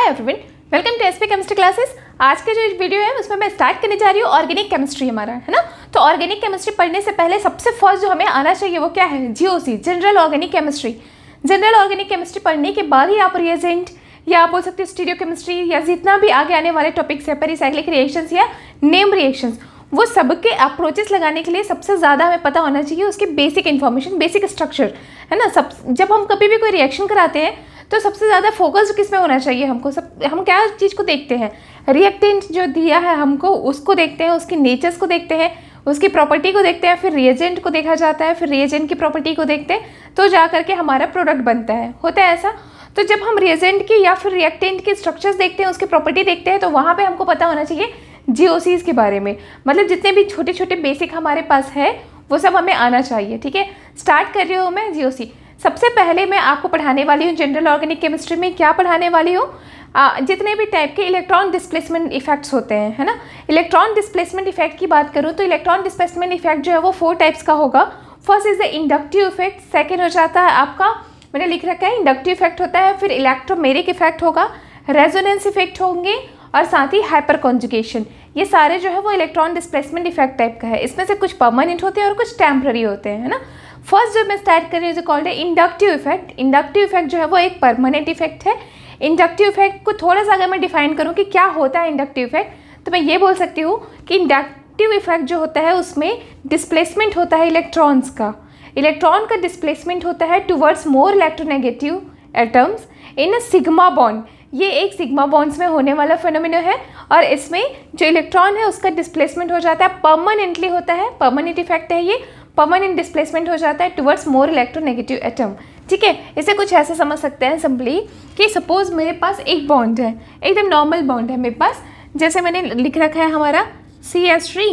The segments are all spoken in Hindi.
Everyone, welcome to SP chemistry classes. आज के जो वीडियो है उसमें मैं स्टार्ट करने जा रही हूँ ऑर्गेनिक केमिस्ट्री हमारा, है ना। तो ऑर्गेनिक केमिस्ट्री पढ़ने से पहले सबसे फर्स्ट जो हमें आना चाहिए वो क्या है, GOC, general organic chemistry. General organic chemistry पढ़ने के बाद ही आप रिएजेंट या आप बोल सकते हो स्टीरियो केमिस्ट्री या जितना भी आगे आने वाले टॉपिक्स है, पेरिसाइक्लिक रिएक्शंस या नेम रिएक्शंस, वो सबके अप्रोचेस लगाने के लिए सबसे ज़्यादा हमें पता होना चाहिए उसकी बेसिक इन्फॉर्मेशन, बेसिक स्ट्रक्चर, है ना। जब हम कभी भी कोई रिएक्शन कराते हैं तो सबसे ज़्यादा फोकस किस में होना चाहिए हमको, हम क्या चीज़ को देखते हैं, रिएक्टेंट जो दिया है हमको उसको देखते हैं, उसकी नेचर्स को देखते हैं, उसकी प्रॉपर्टी को देखते हैं, फिर रिएजेंट को देखा जाता है, फिर रिएजेंट की प्रॉपर्टी को देखते हैं, तो जा करके हमारा प्रोडक्ट बनता है, होता है ऐसा। तो जब हम रिएजेंट की या फिर रिएक्टेंट की स्ट्रक्चर्स देखते हैं, उसकी प्रॉपर्टी देखते हैं, तो वहाँ पे हमको पता होना चाहिए जीओसीज के बारे में, मतलब जितने भी छोटे छोटे बेसिक हमारे पास है वो सब हमें आना चाहिए। ठीक है, स्टार्ट कर रही हूँ मैं जीओसी। सबसे पहले मैं आपको पढ़ाने वाली हूँ जनरल ऑर्गेनिक केमिस्ट्री में, क्या पढ़ाने वाली हूँ, जितने भी टाइप के इलेक्ट्रॉन डिस्प्लेसमेंट इफेक्ट्स होते हैं, है ना। इलेक्ट्रॉन डिस्प्लेसमेंट इफेक्ट की बात करूँ तो इलेक्ट्रॉन डिस्प्लेसमेंट इफेक्ट जो है वो 4 टाइप्स का होगा। First is the inductive effect, second हो जाता है आपका, मैंने लिख रखा है इंडक्टिव इफेक्ट होता है, फिर इलेक्ट्रोमेरिक इफेक्ट होगा, रेजोनेंस इफेक्ट होंगे और साथ ही हाइपर कॉन्जुगेशन। ये सारे जो है वो इलेक्ट्रॉन डिस्प्लेसमेंट इफेक्ट टाइप का है। इसमें से कुछ परमानेंट होते हैं और कुछ टेम्पररी होते हैं, है ना। फर्स्ट जो मैं स्टार्ट कर रही हूँ कॉल्ड है इंडक्टिव इफेक्ट। इंडक्टिव इफेक्ट जो है वो एक परमानेंट इफेक्ट है। इंडक्टिव इफेक्ट को थोड़ा सा अगर मैं डिफाइन करूँ कि क्या होता है इंडक्टिव इफेक्ट, तो मैं ये बोल सकती हूँ कि इंडक्टिव इफेक्ट जो होता है उसमें डिस्प्लेसमेंट होता है इलेक्ट्रॉन्स का। इलेक्ट्रॉन का डिस्प्लेसमेंट होता है towards more electronegative atoms in a sigma bond. ये एक सिग्मा बॉन्ड्स में होने वाला फिनोमेना है और इसमें जो इलेक्ट्रॉन है उसका डिस्प्लेसमेंट हो जाता है, परमानेंटली होता है, परमानेंट इफेक्ट है ये, परमानेंट डिस्प्लेसमेंट हो जाता है टुवर्ड्स मोर इलेक्ट्रोनेगेटिव एटम। ठीक है, इसे कुछ ऐसे समझ सकते हैं सिंपली कि सपोज मेरे पास एक बॉन्ड है, एकदम नॉर्मल बॉन्ड है मेरे पास, जैसे मैंने लिख रखा है हमारा CH3,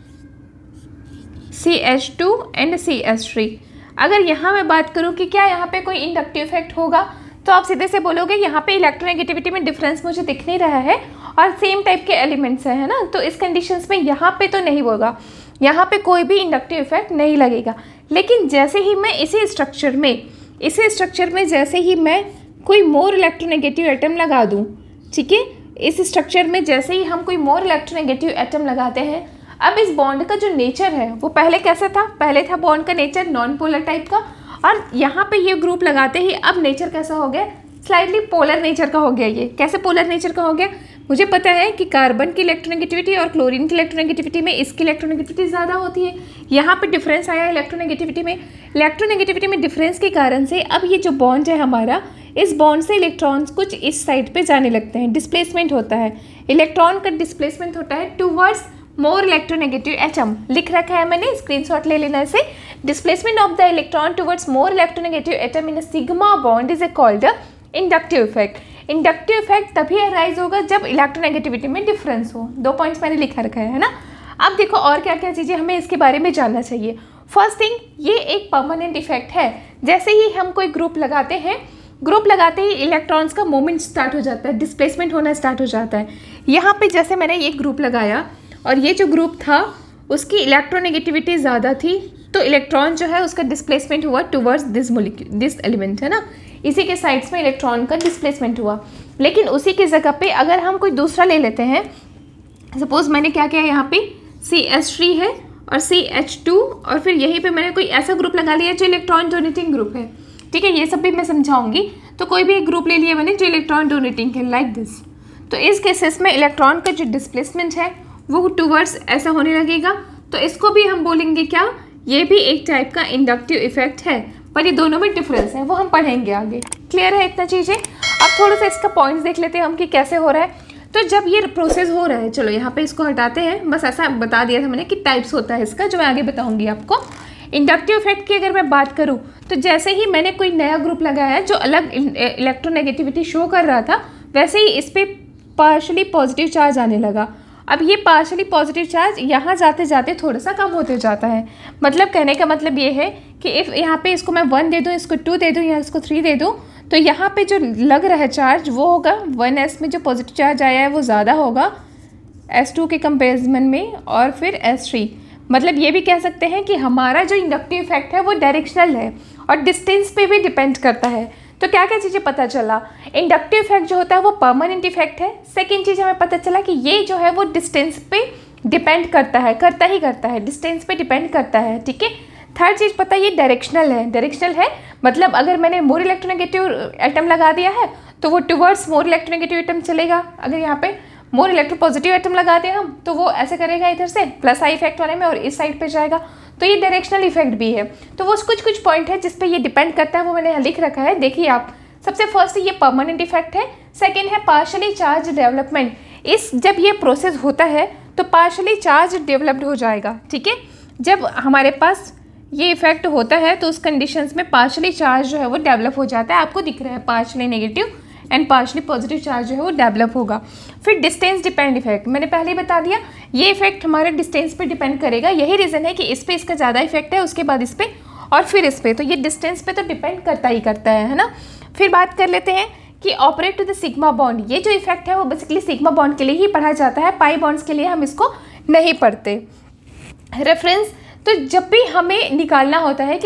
CH2 एंड CH3। अगर यहाँ मैं बात करूँ कि क्या यहाँ पे कोई इंडक्टिव इफेक्ट होगा, तो आप सीधे से बोलोगे यहाँ पे इलेक्ट्रोनेगेटिविटी में डिफरेंस मुझे दिख नहीं रहा है और सेम टाइप के एलिमेंट्स है ना, तो इस कंडीशंस में यहाँ पे तो नहीं होगा, यहाँ पे कोई भी इंडक्टिव इफेक्ट नहीं लगेगा। लेकिन जैसे ही मैं इसी स्ट्रक्चर में जैसे ही मैं कोई मोर इलेक्ट्रोनेगेटिव एटम लगा दूँ, ठीक है, इस स्ट्रक्चर में जैसे ही हम कोई मोर इलेक्ट्रोनेगेटिव एटम लगाते हैं, अब इस बॉन्ड का जो नेचर है वो पहले कैसा था, पहले था बॉन्ड का नेचर नॉन पोलर टाइप का, और यहाँ पे ये ग्रुप लगाते ही अब नेचर कैसा हो गया, स्लाइटली पोलर नेचर का हो गया। ये कैसे पोलर नेचर का हो गया, मुझे पता है कि कार्बन की इलेक्ट्रोनेगेटिविटी और क्लोरीन की इलेक्ट्रोनेगेटिविटी में इसकी इलेक्ट्रोनेगेटिविटी ज़्यादा होती है। यहाँ पे डिफरेंस आया इलेक्ट्रोनेगेटिविटी में। इलेक्ट्रोनेगेटिविटी में डिफरेंस के कारण से अब ये जो बॉन्ड है हमारा, इस बॉन्ड से इलेक्ट्रॉन्स कुछ इस साइड पे जाने लगते हैं, डिस्प्लेसमेंट होता है, इलेक्ट्रॉन का डिस्प्लेसमेंट होता है टूवर्ड्स मोर इलेक्ट्रोनेगेटिव एटम। लिख रखा है मैंने, स्क्रीनशॉट ले लेना इसे। Displacement of the electron towards more electronegative atom in a sigma bond is called inductive effect. Inductive effect तभी अराइज होगा जब इलेक्ट्रोनेगेटिविटी में डिफरेंस हो। 2 पॉइंट्स मैंने लिखा रखा है ना। अब देखो और क्या क्या चीज़ें हमें इसके बारे में जानना चाहिए। फर्स्ट थिंग, ये एक परमानेंट इफेक्ट है। जैसे ही हम कोई ग्रुप लगाते हैं, ग्रुप लगाते ही इलेक्ट्रॉन्स का मूवमेंट स्टार्ट हो जाता है, डिस्प्लेसमेंट होना स्टार्ट हो जाता है। यहाँ पे जैसे मैंने एक ग्रुप लगाया और ये जो ग्रुप था उसकी इलेक्ट्रोनेगेटिविटी ज़्यादा थी, तो इलेक्ट्रॉन जो है उसका डिस्प्लेसमेंट हुआ टुवर्ड्स दिस एलिमेंट, है ना, इसी के साइड्स में इलेक्ट्रॉन का डिस्प्लेसमेंट हुआ। लेकिन उसी की जगह पे अगर हम कोई दूसरा ले लेते हैं, सपोज मैंने क्या किया, यहाँ पे CH3 है और CH2 और फिर यहीं पे मैंने कोई ऐसा ग्रुप लगा लिया जो इलेक्ट्रॉन डोनेटिंग ग्रुप है। ठीक है, ये सब भी मैं समझाऊंगी। तो कोई भी एक ग्रुप ले लिया मैंने जो इलेक्ट्रॉन डोनेटिंग है, लाइक दिस। तो इस केसेस में इलेक्ट्रॉन का जो डिस्प्लेसमेंट है वो टूवर्ड्स ऐसा होने लगेगा, तो इसको भी हम बोलेंगे क्या, ये भी एक टाइप का इंडक्टिव इफेक्ट है, पर ये दोनों में डिफरेंस है, वो हम पढ़ेंगे आगे। क्लियर है इतना चीज़ें। अब थोड़ा सा इसका पॉइंट्स देख लेते हैं हम कि कैसे हो रहा है। तो जब ये प्रोसेस हो रहा है, चलो यहाँ पे इसको हटाते हैं, बस ऐसा बता दिया था मैंने कि टाइप्स होता है इसका, जो मैं आगे बताऊँगी आपको। इंडक्टिव इफेक्ट की अगर मैं बात करूँ तो जैसे ही मैंने कोई नया ग्रुप लगाया जो अलग इलेक्ट्रोनेगेटिविटी शो कर रहा था, वैसे ही इस पर पार्शली पॉजिटिव चार्ज आने लगा। अब ये पार्शली पॉजिटिव चार्ज यहाँ जाते जाते थोड़ा सा कम होते जाता है। मतलब कहने का मतलब ये है कि इफ़ यहाँ पे इसको मैं 1 दे दूँ, इसको 2 दे दूँ या इसको 3 दे दूँ, तो यहाँ पे जो लग रहा है चार्ज वो होगा 1s में जो पॉजिटिव चार्ज आया है वो ज़्यादा होगा S2 के कंपेरिजन में, और फिर S3। मतलब ये भी कह सकते हैं कि हमारा जो इंडक्टिव इफेक्ट है वो डायरेक्शनल है और डिस्टेंस पे भी डिपेंड करता है। तो क्या क्या चीज़ें पता चला, इंडक्टिव इफेक्ट जो होता है वो परमानेंट इफेक्ट है। सेकेंड चीज़ हमें पता चला कि ये जो है वो डिस्टेंस पे डिपेंड करता है, करता है, डिस्टेंस पे डिपेंड करता है, ठीक है। थर्ड चीज़ पता है ये डायरेक्शनल है, मतलब अगर मैंने मोर इलेक्ट्रोनेगेटिव एटम लगा दिया है तो वो टुवर्ड्स मोर इलेक्ट्रोनेगेटिव एटम चलेगा। अगर यहाँ पे मोर इलेक्ट्रोपॉजिटिव एटम लगा दें हम तो वो ऐसे करेगा इधर से प्लस आई इफेक्ट वाले में और इस साइड पे जाएगा। तो ये डायरेक्शनल इफेक्ट भी है। तो वो कुछ पॉइंट है जिस पे ये डिपेंड करता है, वो मैंने लिख रखा है, देखिए आप। सबसे फर्स्ट ये परमानेंट इफेक्ट है। सेकेंड है पार्शली चार्ज डेवलपमेंट। जब ये प्रोसेस होता है तो पार्शली चार्ज डेवलप्ड हो जाएगा, ठीक है। जब हमारे पास ये इफेक्ट होता है तो उस कंडीशंस में पार्शली चार्ज जो है वो डेवलप हो जाता है। आपको दिख रहा है partially negative and partially positive charge जो है वो डेवलप होगा। फिर डिस्टेंस डिपेंड इफेक्ट, मैंने पहले ही बता दिया, ये इफेक्ट हमारे डिस्टेंस पे डिपेंड करेगा। यही रीज़न है कि इस पे इसका ज़्यादा इफेक्ट है, उसके बाद इस पे और फिर इस पे, तो ये डिस्टेंस पे तो डिपेंड करता है ना। फिर बात कर लेते हैं कि operate to the sigma bond. ये जो इफेक्ट है वो बेसिकली सिग्मा बॉन्ड के लिए ही पढ़ा जाता है, पाई बॉन्ड्स के लिए हम इसको नहीं पढ़ते। रेफरेंस, तो जब भी हमें निकालना होता है कि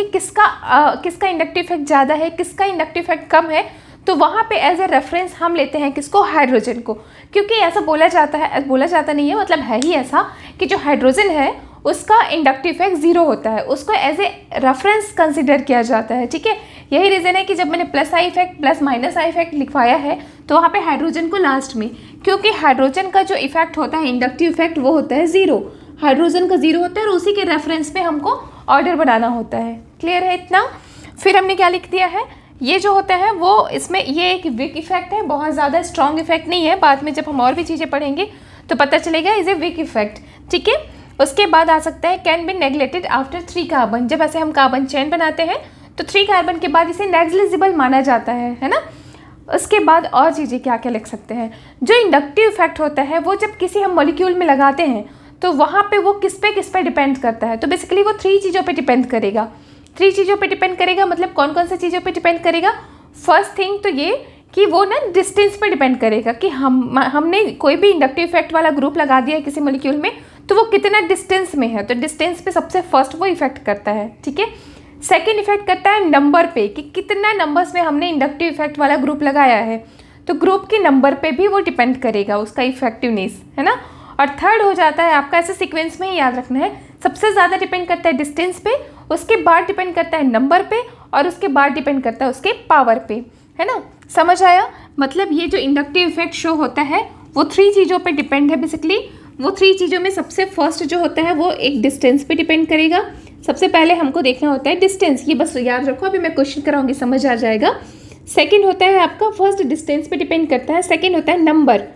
किसका इंडक्टिव इफेक्ट ज़्यादा है, किसका इंडक्टिव इफेक्ट कम है, तो वहाँ पे एज ए रेफरेंस हम लेते हैं किसको, हाइड्रोजन को। क्योंकि ऐसा बोला जाता नहीं है, मतलब है ही ऐसा कि जो हाइड्रोजन है उसका इंडक्टिव इफेक्ट 0 होता है, उसको एज ए रेफरेंस कंसिडर किया जाता है, ठीक है। यही रीज़न है कि जब मैंने plus I effect plus minus I effect लिखवाया है तो वहाँ पे हाइड्रोजन को लास्ट में, क्योंकि हाइड्रोजन का जो इफेक्ट होता है इंडक्टिव इफेक्ट वो होता है 0, हाइड्रोजन का 0 होता है और उसी के रेफरेंस पे हमको ऑर्डर बनाना होता है। क्लियर है इतना। फिर हमने क्या लिख दिया है, ये जो होता है वो इसमें ये एक वीक इफेक्ट है, बहुत ज़्यादा स्ट्रॉन्ग इफेक्ट नहीं है। बाद में जब हम और भी चीज़ें पढ़ेंगे तो पता चलेगा इज ए वीक इफेक्ट, ठीक है। उसके बाद आ सकता है can be neglected after 3 carbon. जब ऐसे हम कार्बन चेन बनाते हैं तो 3 कार्बन के बाद इसे नेग्लिजिबल माना जाता है ना। उसके बाद और चीज़ें क्या क्या लिख सकते हैं, जो इंडक्टिव इफेक्ट होता है वो जब किसी हम मॉलिक्यूल में लगाते हैं तो वहाँ पे वो किस पे डिपेंड करता है। तो बेसिकली वो 3 चीज़ों पे डिपेंड करेगा। 3 चीज़ों पे डिपेंड करेगा मतलब कौन कौन सी चीज़ों पे डिपेंड करेगा। फर्स्ट थिंग तो ये कि वो ना डिस्टेंस पे डिपेंड करेगा कि हमने कोई भी इंडक्टिव इफेक्ट वाला ग्रुप लगा दिया है किसी मॉलिक्यूल में तो वो कितना डिस्टेंस में है, तो डिस्टेंस पे सबसे फर्स्ट वो इफेक्ट करता है, ठीक है। सेकेंड इफेक्ट करता है नंबर पे कि कितना नंबर्स में हमने इंडक्टिव इफेक्ट वाला ग्रुप लगाया है, तो ग्रुप के नंबर पे भी वो डिपेंड करेगा उसका इफेक्टिवनेस, है ना। और थर्ड हो जाता है आपका, ऐसे सीक्वेंस में ही याद रखना है, सबसे ज़्यादा डिपेंड करता है डिस्टेंस पे, उसके बाद डिपेंड करता है नंबर पे और उसके बाद डिपेंड करता है उसके पावर पे, है ना। समझ आया। मतलब ये जो इंडक्टिव इफेक्ट शो होता है वो 3 चीज़ों पे डिपेंड है। बेसिकली वो 3 चीज़ों में सबसे फर्स्ट जो होता है वो एक डिस्टेंस पे डिपेंड करेगा। सबसे पहले हमको देखना होता है डिस्टेंस, ये बस याद रखो, अभी मैं क्वेश्चन कराऊंगी समझ आ जाएगा। सेकेंड होता है आपका फर्स्ट डिस्टेंस पे डिपेंड करता है। सेकेंड होता है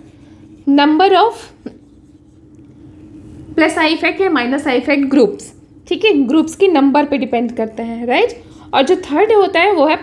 number of plus I effect या माइनस आई इफेक्ट ग्रुप्स, ठीक है, ग्रुप्स की नंबर पे डिपेंड करता है, राइट। और जो थर्ड होता है वो है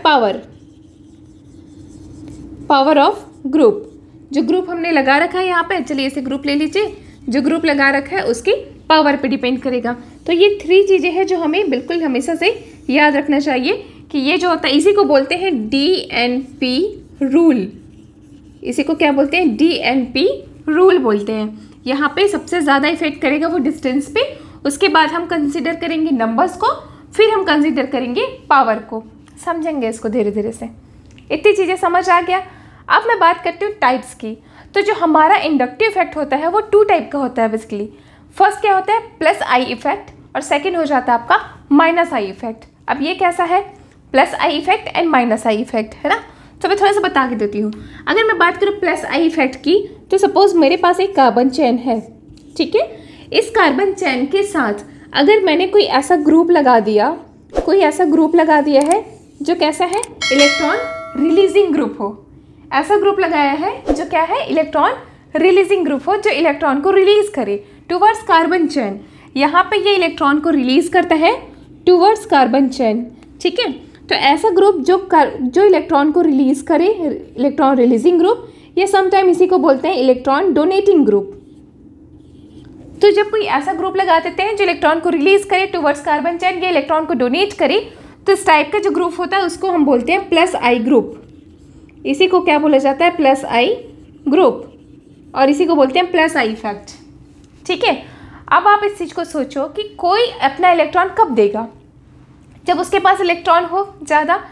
पावर ऑफ ग्रुप। जो ग्रुप हमने लगा रखा है यहाँ पे, चलिए इसे ग्रुप ले लीजिए, जो ग्रुप लगा रखा है उसकी पावर पे डिपेंड करेगा। तो ये 3 चीज़ें हैं जो हमें बिल्कुल हमेशा से याद रखना चाहिए कि ये जो होता है इसी को बोलते हैं DNP रूल। इसी को क्या बोलते हैं, DNP रूल बोलते हैं। यहाँ पे सबसे ज़्यादा इफेक्ट करेगा वो डिस्टेंस पे, उसके बाद हम कंसिडर करेंगे नंबर्स को, फिर हम कंसिडर करेंगे पावर को। समझेंगे इसको धीरे धीरे से। इतनी चीज़ें समझ आ गया। अब मैं बात करती हूँ टाइप्स की। तो जो हमारा इंडक्टिव इफेक्ट होता है वो 2 टाइप का होता है बेसिकली। फर्स्ट क्या होता है, प्लस आई इफेक्ट, और सेकेंड हो जाता है आपका माइनस आई इफेक्ट। अब ये कैसा है, plus I effect and minus I effect, है ना। तो मैं थोड़ा सा बता के देती हूँ। अगर मैं बात करूँ प्लस आई इफेक्ट की, तो सपोज मेरे पास एक कार्बन चेन है, ठीक है। इस कार्बन चेन के साथ अगर मैंने कोई ऐसा ग्रुप लगा दिया है जो कैसा है, इलेक्ट्रॉन रिलीजिंग ग्रुप हो। ऐसा ग्रुप लगाया है जो क्या है, इलेक्ट्रॉन रिलीजिंग ग्रुप हो, जो इलेक्ट्रॉन को रिलीज करे टूवर्ड्स कार्बन चेन। यहाँ पे ये इलेक्ट्रॉन को रिलीज करता है टूवर्ड्स कार्बन चेन, ठीक है। तो ऐसा ग्रुप जो इलेक्ट्रॉन को रिलीज करे, इलेक्ट्रॉन रिलीजिंग ग्रुप, ये समटाइम इसी को बोलते हैं इलेक्ट्रॉन डोनेटिंग ग्रुप। तो जब कोई ऐसा ग्रुप लगा देते हैं जो इलेक्ट्रॉन को रिलीज करे टूवर्ड्स कार्बन चेन, ये इलेक्ट्रॉन को डोनेट करे, तो इस टाइप का जो ग्रुप होता है उसको हम बोलते हैं प्लस आई ग्रुप। इसी को क्या बोला जाता है, प्लस आई ग्रुप, और इसी को बोलते हैं प्लस आई इफेक्ट, ठीक है। अब आप इस चीज़ को सोचो कि कोई अपना इलेक्ट्रॉन कब देगा, जब उसके पास इलेक्ट्रॉन हो ज़्यादा,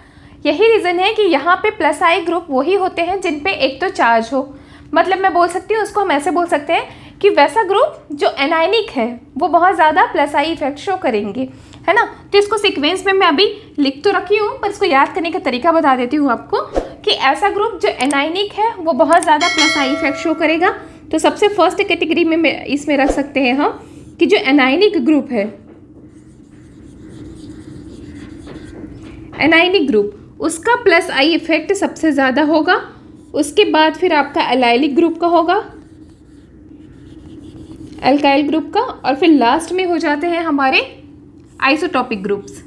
यही रीज़न है कि यहाँ पे प्लस आई ग्रुप वही होते हैं जिन पे एक तो चार्ज हो, मतलब मैं बोल सकती हूँ उसको हम ऐसे बोल सकते हैं कि वैसा ग्रुप जो एनायनिक है वो बहुत ज़्यादा प्लस आई इफेक्ट शो करेंगे, है ना। तो इसको सीक्वेंस में मैं अभी लिख तो रखी हूँ, पर इसको याद करने का तरीका बता देती हूँ आपको कि ऐसा ग्रुप जो एनायनिक है वो बहुत ज़्यादा प्लस आई इफेक्ट शो करेगा। तो सबसे फर्स्ट कैटेगरी में इसमें रख सकते हैं हम कि जो एनायनिक ग्रुप है, एनायनिक ग्रुप उसका प्लस आई इफेक्ट सबसे ज़्यादा होगा। उसके बाद फिर आपका एलाइलिक ग्रुप का होगा, एल्काइल ग्रुप का, और फिर लास्ट में हो जाते हैं हमारे आइसोटॉपिक ग्रुप्स,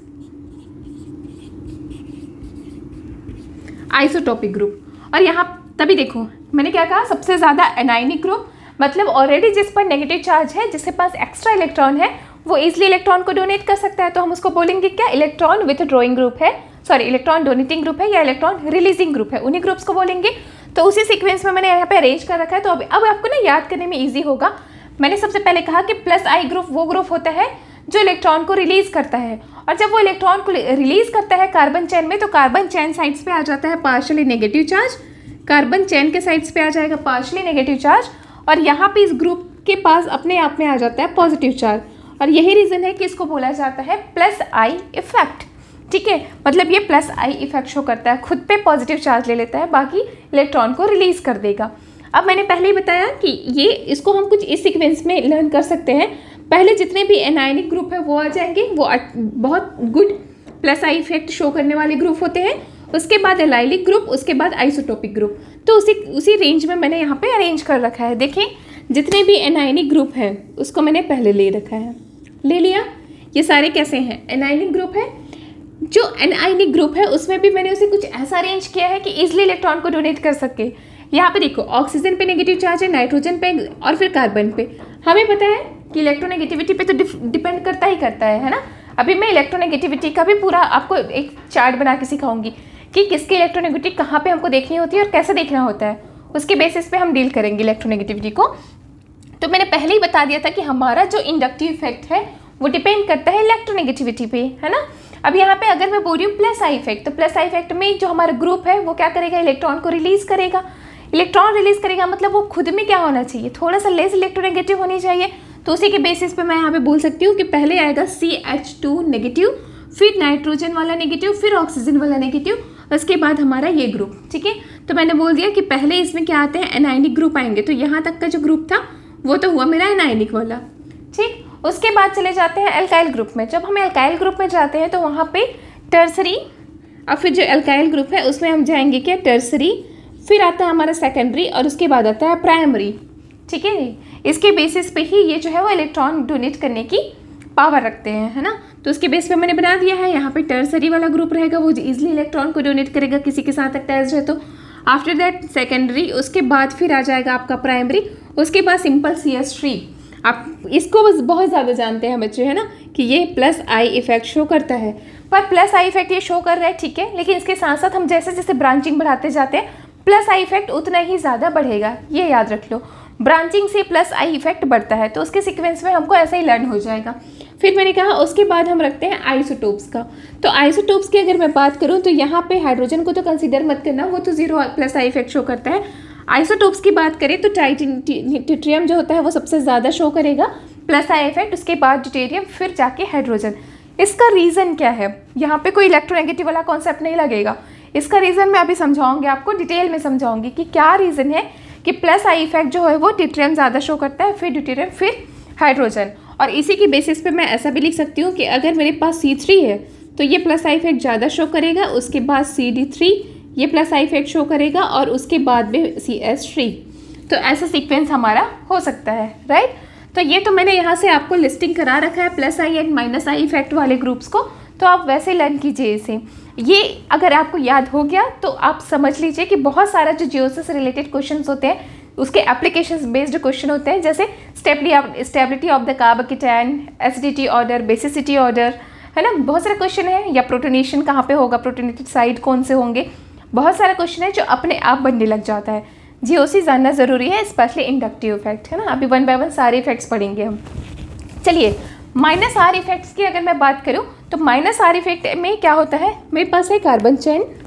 आइसोटॉपिक ग्रुप। और यहाँ तभी देखो मैंने क्या कहा, सबसे ज़्यादा एनायनिक ग्रुप, मतलब ऑलरेडी जिस पर नेगेटिव चार्ज है, जिसके पास एक्स्ट्रा इलेक्ट्रॉन है, वो इजीली इलेक्ट्रॉन को डोनेट कर सकता है, तो हम उसको बोलेंगे क्या, इलेक्ट्रॉन विथ ड्रॉइंग ग्रुप है, सॉरी इलेक्ट्रॉन डोनेटिंग ग्रुप है या इलेक्ट्रॉन रिलीजिंग ग्रुप है, उन्हीं ग्रुप्स को बोलेंगे। तो उसी सीक्वेंस में मैंने यहाँ पे अरेंज कर रखा है। तो अब आपको ना याद करने में ईजी होगा। मैंने सबसे पहले कहा कि प्लस आई ग्रुप वो ग्रुप होता है जो इलेक्ट्रॉन को रिलीज करता है, और जब वो इलेक्ट्रॉन को रिलीज करता है कार्बन चेन में, तो कार्बन चेन साइड्स पे आ जाता है partially negative charge, carbon chain के साइड्स पे आ जाएगा पार्शियली नेगेटिव चार्ज, और यहाँ पे इस ग्रुप के पास अपने आप में आ जाता है पॉजिटिव चार्ज। और यही रीज़न है कि इसको बोला जाता है प्लस आई इफेक्ट। ठीक है, मतलब ये प्लस आई इफेक्ट शो करता है, खुद पे पॉजिटिव चार्ज ले लेता है, बाकी इलेक्ट्रॉन को रिलीज कर देगा। अब मैंने पहले ही बताया कि ये इसको हम कुछ इस सीक्वेंस में लर्न कर सकते हैं। पहले जितने भी एनायनिक ग्रुप है वो आ जाएंगे, वो बहुत good plus I effect show करने वाले ग्रुप होते हैं। उसके बाद एलाइलिक ग्रुप, उसके बाद आइसोटोपिक ग्रुप। तो उसी रेंज में मैंने यहाँ पे अरेंज कर रखा है। देखें, जितने भी एनायनिक ग्रुप हैं उसको मैंने पहले ले रखा है, ले लिया। ये सारे कैसे हैं, एनायनिक ग्रुप है। जो एनायनिक ग्रुप है उसमें भी मैंने उसे कुछ ऐसा अरेंज किया है कि इजिली इलेक्ट्रॉन को डोनेट कर सके। यहाँ पे देखो, ऑक्सीजन पे नेगेटिव चार्ज है, नाइट्रोजन पे और फिर कार्बन पे। हमें पता है कि इलेक्ट्रोनेगेटिविटी पे तो डिपेंड करता ही करता है ना। अभी मैं इलेक्ट्रोनेगेटिविटी का भी पूरा आपको एक चार्ट बना के सिखाऊंगी कि किसकी इलेक्ट्रोनेगेटिविटी कहाँ पे हमको देखनी होती है और कैसे देखना होता है, उसके बेसिस पे हम डील करेंगे इलेक्ट्रोनेगेटिविटी को। तो मैंने पहले ही बता दिया था कि हमारा जो इंडक्टिव इफेक्ट है वो डिपेंड करता है इलेक्ट्रोनेगेटिविटी पे, है ना। अब यहाँ पे अगर मैं बोल रही हूँ प्लस आई इफेक्ट, तो प्लस आई इफेक्ट में जो हमारा ग्रुप है वो क्या करेगा, इलेक्ट्रॉन को रिलीज करेगा। इलेक्ट्रॉन रिलीज करेगा मतलब वो खुद में क्या होना चाहिए, थोड़ा सा लेस इलेक्ट्रोनेगेटिव होनी चाहिए। तो उसी के बेसिस पे मैं यहाँ पे बोल सकती हूँ कि पहले आएगा CH2 नेगेटिव, फिर नाइट्रोजन वाला नेगेटिव, फिर ऑक्सीजन वाला नेगेटिव, उसके बाद हमारा ये ग्रुप। ठीक है, तो मैंने बोल दिया कि पहले इसमें क्या आते हैं, एनायनिक ग्रुप आएंगे। तो यहाँ तक का जो ग्रुप था वो तो हुआ मेरा एनायनिक वाला। ठीक, उसके बाद चले जाते हैं एल्काइल ग्रुप में। जब हम एल्काइल ग्रुप में जाते हैं तो वहाँ पे टर्सरी, और फिर जो एल्काइल ग्रुप है उसमें हम जाएंगे क्या, टर्सरी, फिर आता है हमारा सेकेंडरी, और उसके बाद आता है प्राइमरी। ठीक है, इसके बेसिस पे ही ये जो है वो इलेक्ट्रॉन डोनेट करने की पावर रखते हैं, है ना। तो उसके बेस पे मैंने बना दिया है, यहाँ पे टर्सरी वाला ग्रुप रहेगा, वो इजिली इलेक्ट्रॉन को डोनेट करेगा किसी के साथ अटैच है तो। आफ्टर दैट सेकेंडरी, उसके बाद फिर आ जाएगा आपका प्राइमरी, उसके बाद सिंपल CH3। आप इसको बस बहुत ज़्यादा जानते हैं बच्चे, है ना, कि ये प्लस आई इफेक्ट शो करता है। पर प्लस आई इफेक्ट ये शो कर रहा है, ठीक है, लेकिन इसके साथ साथ हम जैसे जैसे ब्रांचिंग बढ़ाते जाते हैं प्लस आई इफेक्ट उतना ही ज़्यादा बढ़ेगा, ये याद रख लो। ब्रांचिंग से प्लस आई इफेक्ट बढ़ता है, तो उसके सीक्वेंस में हमको ऐसा ही लर्न हो जाएगा। फिर मैंने कहा उसके बाद हम रखते हैं आइसोटोप्स का। तो आइसोटोप्स की अगर मैं बात करूँ तो यहाँ पे हाइड्रोजन को तो कंसीडर मत करना, वो तो 0 प्लस आई इफेक्ट शो करता है। आइसोटोप्स की बात करें तो ट्रिटियम जो होता है वो सबसे ज़्यादा शो करेगा प्लस आई इफेक्ट, उसके बाद ड्यूटेरियम, फिर जाके हाइड्रोजन। इसका रीज़न क्या है, यहाँ पे कोई इलेक्ट्रोनेगेटिव वाला कॉन्सेप्ट नहीं लगेगा। इसका रीज़न मैं अभी समझाऊंगी आपको, डिटेल में समझाऊंगी कि क्या रीज़न है कि प्लस आई इफेक्ट जो है वो ट्रिटियम ज़्यादा शो करता है, फिर ड्यूटेरियम, फिर हाइड्रोजन। और इसी की बेसिस पे मैं ऐसा भी लिख सकती हूँ कि अगर मेरे पास C3 है तो ये प्लस आई इफेक्ट ज़्यादा शो करेगा, उसके बाद CD3 ये प्लस आई इफेक्ट शो करेगा, और उसके बाद में CH3। तो ऐसा सीक्वेंस हमारा हो सकता है, राइट। तो ये तो मैंने यहाँ से आपको लिस्टिंग करा रखा है plus I and minus I effect वाले ग्रुप्स को, तो आप वैसे लर्न कीजिए इसे। ये अगर आपको याद हो गया तो आप समझ लीजिए कि बहुत सारा जो जियोसिस से रिलेटेड क्वेश्चंस होते हैं उसके एप्लीकेशंस बेस्ड क्वेश्चन होते हैं, जैसे stability of the carbocation, acidity order, basicity order, है ना। बहुत सारे क्वेश्चन है, या प्रोटोनेशन कहाँ पे होगा, प्रोटोनेटेड साइड कौन से होंगे, बहुत सारा क्वेश्चन है जो अपने आप बनने लग जाता है। जीओसी जानना ज़रूरी है, स्पेशली इंडक्टिव इफेक्ट, है ना। अभी 1 बाय 1 सारे इफेक्ट्स पढ़ेंगे हम। चलिए, माइनस आर इफेक्ट्स की अगर मैं बात करूँ तो माइनस आर इफेक्ट में क्या होता है, मेरे पास है carbon chain,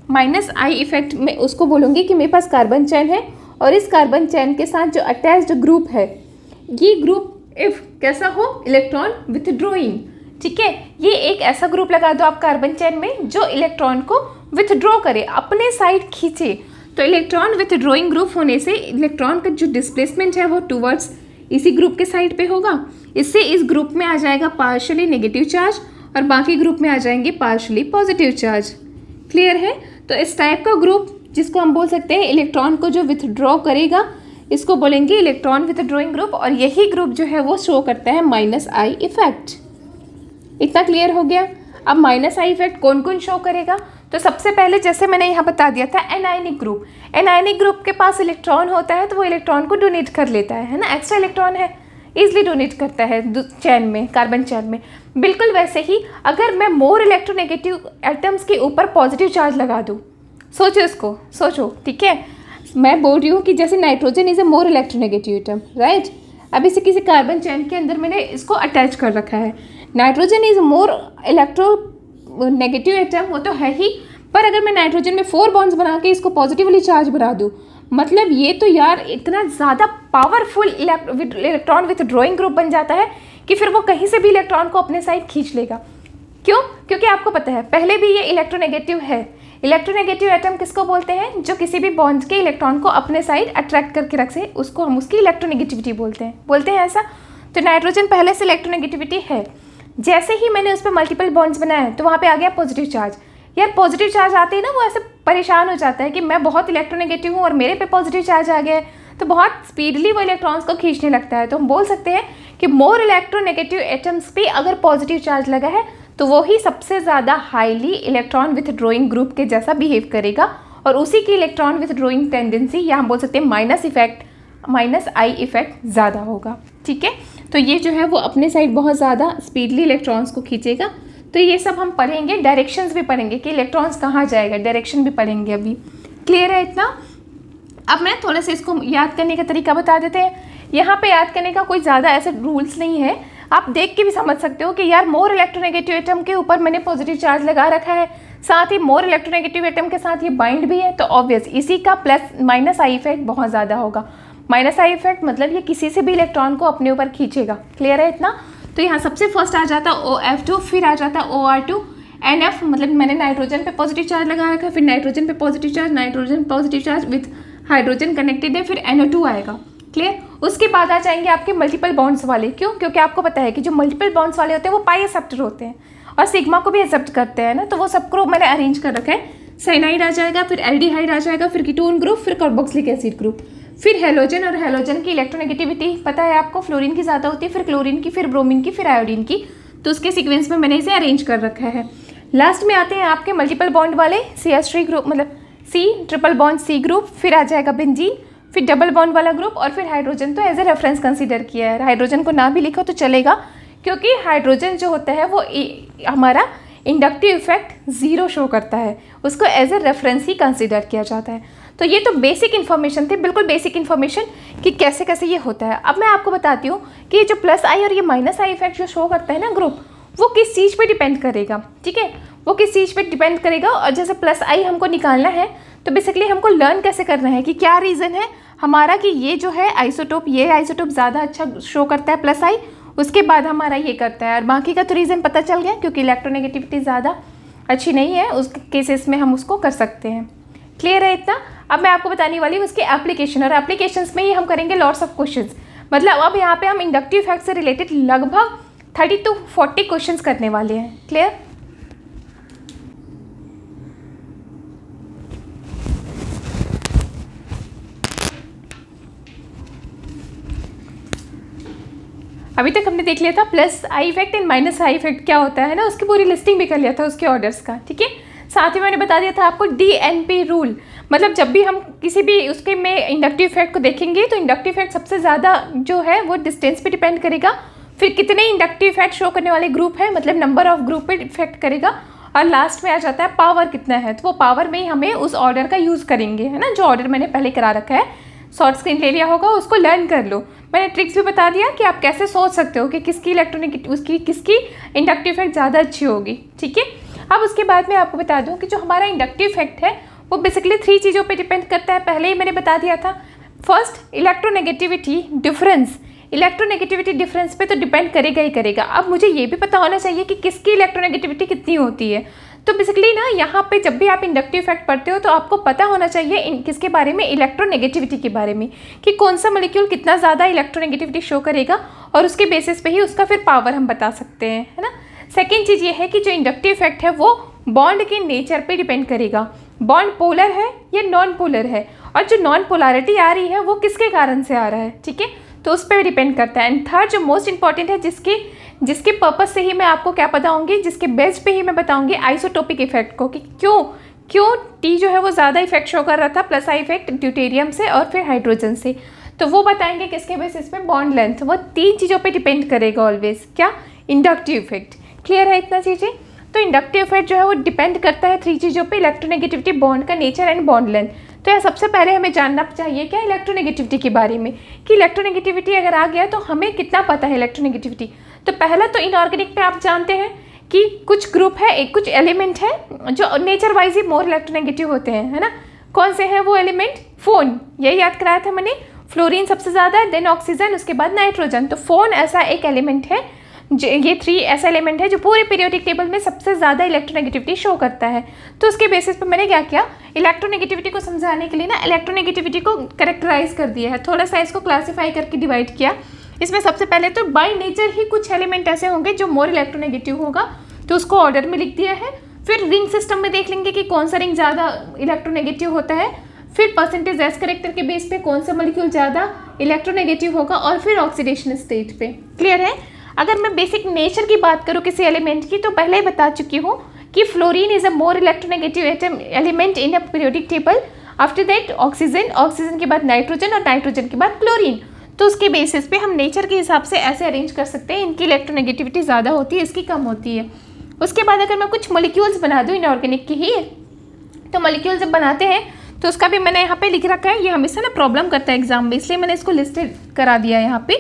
minus I effect में उसको बोलूँगी कि मेरे पास कार्बन चेन है और इस कार्बन चेन के साथ जो अटैच्ड ग्रुप है, ये ग्रुप इफ कैसा हो, इलेक्ट्रॉन विथड्रॉइंग, ठीक है। ये एक ऐसा ग्रुप लगा दो आप कार्बन चेन में जो इलेक्ट्रॉन को विथड्रॉ करे, अपने साइड खींचे। तो इलेक्ट्रॉन विथड्रॉइंग ग्रुप होने से इलेक्ट्रॉन का जो डिस्प्लेसमेंट है वो टूवर्ड्स इसी ग्रुप के साइड पे होगा। इससे इस ग्रुप में आ जाएगा पार्शियली नेगेटिव चार्ज और बाकी ग्रुप में आ जाएंगे पार्शियली पॉजिटिव चार्ज। क्लियर है? तो इस टाइप का ग्रुप जिसको हम बोल सकते हैं इलेक्ट्रॉन को जो विथड्रॉ करेगा, इसको बोलेंगे इलेक्ट्रॉन विथड्रॉइंग ग्रुप, और यही ग्रुप जो है वो शो करता है माइनस आई इफेक्ट। इतना क्लियर हो गया? अब माइनस आई इफेक्ट कौन कौन शो करेगा? तो सबसे पहले जैसे मैंने यहाँ बता दिया था एनायनिक ग्रुप। एनायनिक ग्रुप के पास इलेक्ट्रॉन होता है तो वो इलेक्ट्रॉन को डोनेट कर लेता है ना, एक्स्ट्रा इलेक्ट्रॉन है, ईजिली डोनेट करता है चैन में, कार्बन चैन में। बिल्कुल वैसे ही अगर मैं मोर इलेक्ट्रोनेगेटिव एटम्स के ऊपर पॉजिटिव चार्ज लगा दूँ, सोचो इसको, सोचो, ठीक है। मैं बोल रही हूँ कि जैसे nitrogen is a more electronegative atom, right. अब इसे किसी कार्बन चैन के अंदर मैंने इसको अटैच कर रखा है। Nitrogen is more electronegative atom, वो तो है ही, पर अगर मैं नाइट्रोजन में 4 बॉन्ड्स बना के इसको पॉजिटिवली चार्ज बना दूँ, मतलब ये तो यार इतना ज़्यादा पावरफुल इलेक्ट्रॉन विथड्रॉइंग ग्रुप बन जाता है कि फिर वो कहीं से भी इलेक्ट्रॉन को अपने साइड खींच लेगा। क्यों? क्योंकि आपको पता है पहले भी ये इलेक्ट्रोनेगेटिव है। इलेक्ट्रोनेगेटिव एटम किसको बोलते हैं? जो किसी भी बॉन्ड के इलेक्ट्रॉन को अपने साइड अट्रैक्ट करके रखे, उसको हम उसकी इलेक्ट्रोनेगेटिविटी बोलते हैं ऐसा। तो नाइट्रोजन पहले से इलेक्ट्रोनेगेटिविटी है। जैसे ही मैंने उस पर मल्टीपल बॉन्ड्स बनाए तो वहाँ पे आ गया पॉजिटिव चार्ज। यार पॉजिटिव चार्ज आते ही ना वो ऐसे परेशान हो जाता है कि मैं बहुत इलेक्ट्रोनेगेटिव हूँ और मेरे पे पॉजिटिव चार्ज आ गया है, तो बहुत स्पीडली वो इलेक्ट्रॉन्स को खींचने लगता है। तो हम बोल सकते हैं कि मोर इलेक्ट्रोनेगेटिव एटम्स पे अगर पॉजिटिव चार्ज लगा है तो वो ही सबसे ज़्यादा हाईली इलेक्ट्रॉन विथड्रॉइंग ग्रुप के जैसा बिहेव करेगा, और उसी की इलेक्ट्रॉन विथड्रॉइंग टेंडेंसी या हम बोल सकते हैं माइनस आई इफेक्ट ज़्यादा होगा, ठीक है। तो ये जो है वो अपने साइड बहुत ज़्यादा स्पीडली इलेक्ट्रॉन्स को खींचेगा। तो ये सब हम पढ़ेंगे, डायरेक्शंस भी पढ़ेंगे कि इलेक्ट्रॉन्स कहाँ जाएगा, डायरेक्शन भी पढ़ेंगे अभी। क्लियर है इतना? अब मैं थोड़ा सा इसको याद करने का तरीका बता देते हैं। यहाँ पे याद करने का कोई ज़्यादा ऐसे रूल्स नहीं है, आप देख के भी समझ सकते हो कि यार मोर इलेक्ट्रोनेगेटिव एटम के ऊपर मैंने पॉजिटिव चार्ज लगा रखा है, साथ ही मोर इलेक्ट्रोनेगेटिव एटम के साथ ये बाइंड भी है, तो ऑब्वियस इसी का प्लस माइनस आई इफेक्ट बहुत ज़्यादा होगा। माइनस आई इफेक्ट मतलब ये किसी से भी इलेक्ट्रॉन को अपने ऊपर खींचेगा। क्लियर है इतना? तो यहाँ सबसे फर्स्ट आ जाता OF2, फिर आ जाता OR2, NF मतलब मैंने नाइट्रोजन पे पॉजिटिव चार्ज लगा रखा है, फिर नाइट्रोजन पे positive charge, nitrogen positive charge with hydrogen connected है, फिर NO2 आएगा। क्लियर? उसके बाद आ जाएंगे आपके मल्टीपल बॉन्ड्स वाले। क्यों? क्योंकि आपको पता है कि जो मल्टीपल बॉन्ड्स वाले होते हैं वो पाई एक्सेप्टर होते हैं और सिग्मा को भी एक्सेप्ट करते हैं ना, तो वो सबको मैंने अरेंज कर रखा है। साइनाइड आ जाएगा, फिर एल्डिहाइड आ जाएगा, फिर कीटोन ग्रुप, फिर कार्बोक्सिलिक एसिड ग्रुप, फिर हेलोजन, और हेलोजन की इलेक्ट्रोनेगेटिविटी पता है आपको, फ्लोरीन की ज़्यादा होती है, फिर क्लोरीन की, फिर ब्रोमीन की, फिर आयोडीन की। तो उसके सीक्वेंस में मैंने इसे अरेंज कर रखा है। लास्ट में आते हैं आपके मल्टीपल बॉन्ड वाले CH3 ग्रुप, मतलब C triple bond C group, फिर आ जाएगा बेंजीन, फिर डबल बॉन्ड वाला ग्रुप, और फिर हाइड्रोजन। तो एज ए रेफरेंस कंसीडर किया है, हाइड्रोजन को ना भी लिखो तो चलेगा, क्योंकि हाइड्रोजन जो होता है वो हमारा इंडक्टिव इफेक्ट 0 शो करता है, उसको एज ए रेफरेंस ही कंसीडर किया जाता है। तो ये तो बेसिक इन्फॉर्मेशन थी, बिल्कुल बेसिक इन्फॉर्मेशन कि कैसे कैसे ये होता है। अब मैं आपको बताती हूँ कि ये जो प्लस आई और ये माइनस आई इफेक्ट जो शो करता है ना ग्रुप, वो किस चीज़ पे डिपेंड करेगा, ठीक है, वो किस चीज़ पे डिपेंड करेगा। और जैसे प्लस आई हमको निकालना है तो बेसिकली हमको लर्न कैसे करना है कि क्या रीज़न है हमारा कि ये जो है आइसोटोप, ये आइसोटोप ज़्यादा अच्छा शो करता है प्लस आई, उसके बाद हमारा ये करता है, और बाकी का तो रीज़न पता चल गया, क्योंकि इलेक्ट्रोनेगेटिविटी ज़्यादा अच्छी नहीं है उस केसेस में हम उसको कर सकते हैं। क्लियर है इतना? अब मैं आपको बताने वाली हूँ उसके एप्लीकेशन, और एप्लीकेशंस में ही हम करेंगे लॉट्स ऑफ क्वेश्चंस। मतलब अब यहाँ पे हम इंडक्टिव इफेक्ट से रिलेटेड लगभग 30 to 40 क्वेश्चंस करने वाले हैं। क्लियर? अभी तक हमने देख लिया था plus I effect and minus I effect क्या होता है ना, उसकी पूरी लिस्टिंग भी कर लिया था उसके ऑर्डर्स का, ठीक है। साथ ही मैंने बता दिया था आपको DNP रूल, मतलब जब भी हम किसी भी उसके में इंडक्टिव इफेक्ट को देखेंगे तो इंडक्टिव इफेक्ट सबसे ज़्यादा जो है वो डिस्टेंस पे डिपेंड करेगा, फिर कितने इंडक्टिव इफेक्ट शो करने वाले ग्रुप है, मतलब नंबर ऑफ ग्रुप पे इफेक्ट करेगा, और लास्ट में आ जाता है पावर कितना है, तो वो पावर में ही हमें उस ऑर्डर का यूज़ करेंगे, है ना। जो ऑर्डर मैंने पहले करा रखा है, शॉर्ट स्क्रीन ले लिया होगा, उसको लर्न कर लो। मैंने ट्रिक्स भी बता दिया कि आप कैसे सोच सकते हो कि किसकी इलेक्ट्रॉनिक, उसकी किसकी इंडक्टिव इफेक्ट ज़्यादा अच्छी होगी, ठीक है। अब उसके बाद मैं आपको बता दूं कि जो हमारा इंडक्टिव इफेक्ट है वो बेसिकली 3 चीज़ों पे डिपेंड करता है। पहले ही मैंने बता दिया था। First, electronegativity difference. Electronegativity difference पे तो डिपेंड करेगा ही करेगा। अब मुझे ये भी पता होना चाहिए कि किसकी इलेक्ट्रोनेगेटिविटी कितनी होती है। तो बेसिकली ना यहाँ पे जब भी आप इंडक्टिव इफेक्ट पढ़ते हो तो आपको पता होना चाहिए किसके बारे में, इलेक्ट्रोनेगेटिविटी के बारे में, कि कौन सा मॉलिक्यूल कितना ज़्यादा इलेक्ट्रोनेगेटिविटी शो करेगा और उसके बेसिस पे ही उसका फिर पावर हम बता सकते हैं, है ना। सेकेंड चीज़ ये है कि जो इंडक्टिव इफेक्ट है वो बॉन्ड के नेचर पे डिपेंड करेगा। बॉन्ड पोलर है या नॉन पोलर है, और जो नॉन पोलैरिटी आ रही है वो किसके कारण से आ रहा है, ठीक है, तो उस पर डिपेंड करता है। एंड थर्ड जो मोस्ट इंपॉर्टेंट है, जिसके पर्पज से ही मैं आपको क्या बताऊंगी, जिसके बेस पे ही मैं बताऊंगी आइसोटोपिक इफेक्ट को, कि क्यों टी जो है वो ज़्यादा इफेक्ट शो कर रहा था, प्लस आई इफेक्ट ड्यूटेरियम से और फिर हाइड्रोजन से। तो वो बताएंगे किसके बेसिस पे, बॉन्ड लेंथ। वो 3 चीज़ों पे डिपेंड करेगा ऑलवेज, क्या, इंडक्टिव इफेक्ट। क्लियर है इतना चीज़ें। तो इंडक्टिव इफेक्ट जो है वो डिपेंड करता है 3 चीज़ों पे, इलेक्ट्रोनेगेटिविटी, बॉन्ड का नेचर एंड बॉन्ड लेंथ। तो यह सबसे पहले हमें जानना चाहिए क्या, इलेक्ट्रोनेगेटिविटी के बारे में, कि इलेक्ट्रोनेगेटिविटी अगर आ गया तो हमें कितना पता है इलेक्ट्रोनेगेटिविटी। तो पहला तो इनऑर्गेनिक पे आप जानते हैं कि कुछ ग्रुप है, कुछ एलिमेंट है जो नेचर वाइज ही मोर इलेक्ट्रोनेगेटिव होते हैं, है ना। कौन से हैं वो एलिमेंट, फोन, यही याद कराया था मैंने, फ्लोरीन सबसे ज़्यादा, देन ऑक्सीजन, उसके बाद नाइट्रोजन। तो फोन ऐसा एक एलिमेंट है, ये 3 ऐसा एलिमेंट है जो पूरे पीरियोडिक टेबल में सबसे ज़्यादा इलेक्ट्रोनेगेटिविटी शो करता है। तो उसके बेसिस पे मैंने क्या किया, इलेक्ट्रोनेगेटिविटी को समझाने के लिए ना इलेक्ट्रोनेगेटिविटी को कैरेक्टराइज कर दिया है, थोड़ा सा इसको क्लासीफाई करके डिवाइड किया। इसमें सबसे पहले तो बाय नेचर ही कुछ एलिमेंट ऐसे होंगे जो मोर इलेक्ट्रोनेगेटिव होगा, तो उसको ऑर्डर में लिख दिया है। फिर रिंग सिस्टम में देख लेंगे कि कौन सा रिंग ज़्यादा इलेक्ट्रोनेगेटिव होता है, फिर परसेंटेज एस करेक्टर के बेस पे कौन सा मॉलिक्यूल ज़्यादा इलेक्ट्रोनेगेटिव होगा, और फिर ऑक्सीडेशन स्टेट पे। क्लियर है। अगर मैं बेसिक नेचर की बात करूँ किसी एलिमेंट की, तो पहले ही बता चुकी हूँ कि fluorine is a more electronegative element in a periodic table. After that oxygen के बाद नाइट्रोजन, और नाइट्रोजन के बाद क्लोरीन। तो उसके बेसिस पे हम नेचर के हिसाब से ऐसे अरेंज कर सकते हैं, इनकी इलेक्ट्रोनेगेटिविटी ज़्यादा होती है, इसकी कम होती है। उसके बाद अगर मैं कुछ मॉलिक्यूल्स बना दूँ इनऑर्गेनिक की ही, तो मॉलिक्यूल जब बनाते हैं तो उसका भी मैंने यहाँ पे लिख रखा है। ये हमेशा ना प्रॉब्लम करता है एग्जाम में, इसलिए मैंने इसको लिस्टेड करा दिया है यहाँ पे।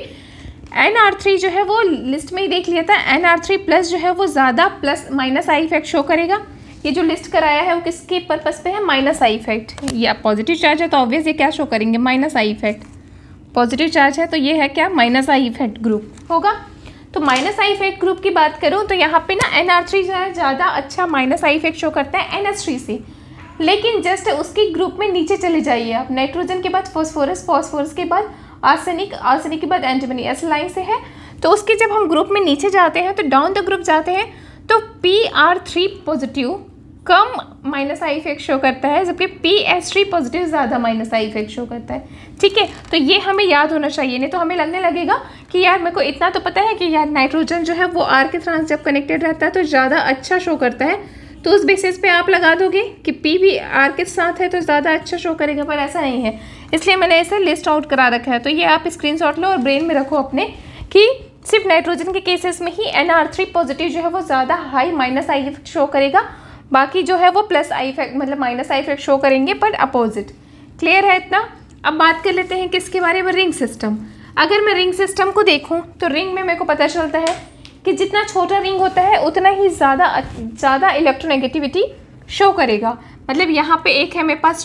NR3 जो है वो लिस्ट में ही देख लिया था, NR3 प्लस जो है वो ज़्यादा plus minus I effect show करेगा। ये जो लिस्ट कराया है वो किसके पर्पस पे है, माइनस आई इफेक्ट। ये पॉजिटिव चार्ज है तो ऑब्वियस ये क्या शो करेंगे, minus I effect. Positive charge है तो ये है क्या, माइनस आई इफेक्ट ग्रुप होगा। तो माइनस आई इफेक्ट ग्रुप की बात करूँ तो यहाँ पे ना NR3 जो है ज़्यादा अच्छा माइनस आई इफेक्ट शो करता है NH3 से। लेकिन जस्ट उसके ग्रुप में नीचे चले जाइए आप, नाइट्रोजन के बाद फॉस्फोरस, फॉस्फोरस के बाद आर्सेनिक, आर्सेनिक के बाद एंटीमनी, ऐसे लाइन से है। तो उसके जब हम ग्रुप में नीचे जाते हैं तो डाउन द ग्रुप जाते हैं तो PR3 पॉजिटिव कम माइनस आई इफेक्ट शो करता है, जबकि PS3 पॉजिटिव ज़्यादा माइनस आई इफेक्ट शो करता है। ठीक है, तो ये हमें याद होना चाहिए, नहीं तो हमें लगने लगेगा कि यार मेरे को इतना तो पता है कि यार नाइट्रोजन जो है वो R के साथ जब कनेक्टेड रहता है तो ज़्यादा अच्छा शो करता है, तो उस बेसिस पे आप लगा दोगे कि P भी R के साथ है तो ज़्यादा अच्छा शो करेगा, पर ऐसा नहीं है। इसलिए मैंने इसे लिस्ट आउट करा रखा है। तो ये आप स्क्रीनशॉट लो और ब्रेन में रखो अपने कि सिर्फ नाइट्रोजन के केसेस में ही NR3 पॉजिटिव जो है वो ज़्यादा high minus I effect show करेगा, बाकी जो है वो प्लस आई इफेक्ट मतलब माइनस आई इफेक्ट शो करेंगे, पर अपोजिट। क्लियर है इतना। अब बात कर लेते हैं किसके बारे में, रिंग सिस्टम। अगर मैं रिंग सिस्टम को देखूँ तो रिंग में मेरे को पता चलता है कि जितना छोटा रिंग होता है उतना ही ज़्यादा इलेक्ट्रोनेगेटिविटी शो करेगा। मतलब यहाँ पे एक है मेरे पास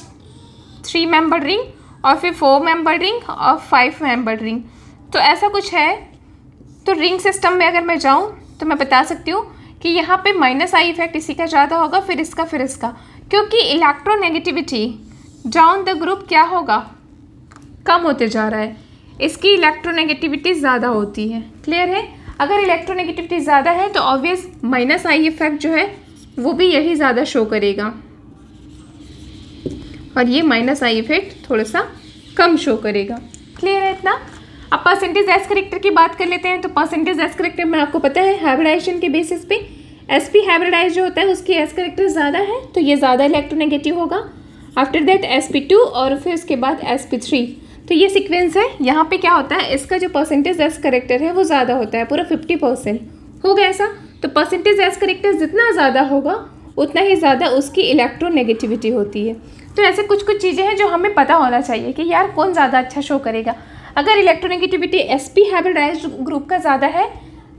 3 मेंबर रिंग, और फिर 4 मेंबर रिंग और 5 मेंबर रिंग, तो ऐसा कुछ है। तो रिंग सिस्टम में अगर मैं जाऊँ तो मैं बता सकती हूँ कि यहाँ पे माइनस आई इफेक्ट इसी का ज़्यादा होगा, फिर इसका, फिर इसका, क्योंकि इलेक्ट्रोनेगेटिविटी डाउन द ग्रुप क्या होगा, कम होते जा रहा है, इसकी इलेक्ट्रोनेगेटिविटी ज़्यादा होती है। क्लियर है। अगर इलेक्ट्रोनेगेटिविटी ज़्यादा है तो ऑब्वियस माइनस आई इफेक्ट जो है वो भी यही ज़्यादा शो करेगा, और ये माइनस आई इफेक्ट थोड़ा सा कम शो करेगा। क्लियर है इतना। अब परसेंटेज एस करेक्टर की बात कर लेते हैं। तो परसेंटेज एस करेक्टर में आपको पता है हाइब्रिडाइजेशन के बेसिस पे sp हाइब्रिडाइज जो होता है उसकी एस करेक्टर ज़्यादा है तो ये ज़्यादा इलेक्ट्रोनेगेटिव होगा। आफ्टर दैट sp2 और फिर उसके बाद sp3, तो ये सीक्वेंस है। यहाँ पे क्या होता है, इसका जो परसेंटेज एस करेक्टर है वो ज़्यादा होता है, पूरा 50% हो गया ऐसा। तो परसेंटेज एस करेक्टर जितना ज़्यादा होगा उतना ही ज़्यादा उसकी इलेक्ट्रोनेगेटिविटी होती है। तो ऐसे कुछ कुछ चीज़ें हैं जो हमें पता होना चाहिए कि यार कौन ज़्यादा अच्छा शो करेगा। अगर इलेक्ट्रोनेगेटिविटी sp हाइब्रिडाइज्ड ग्रुप का ज़्यादा है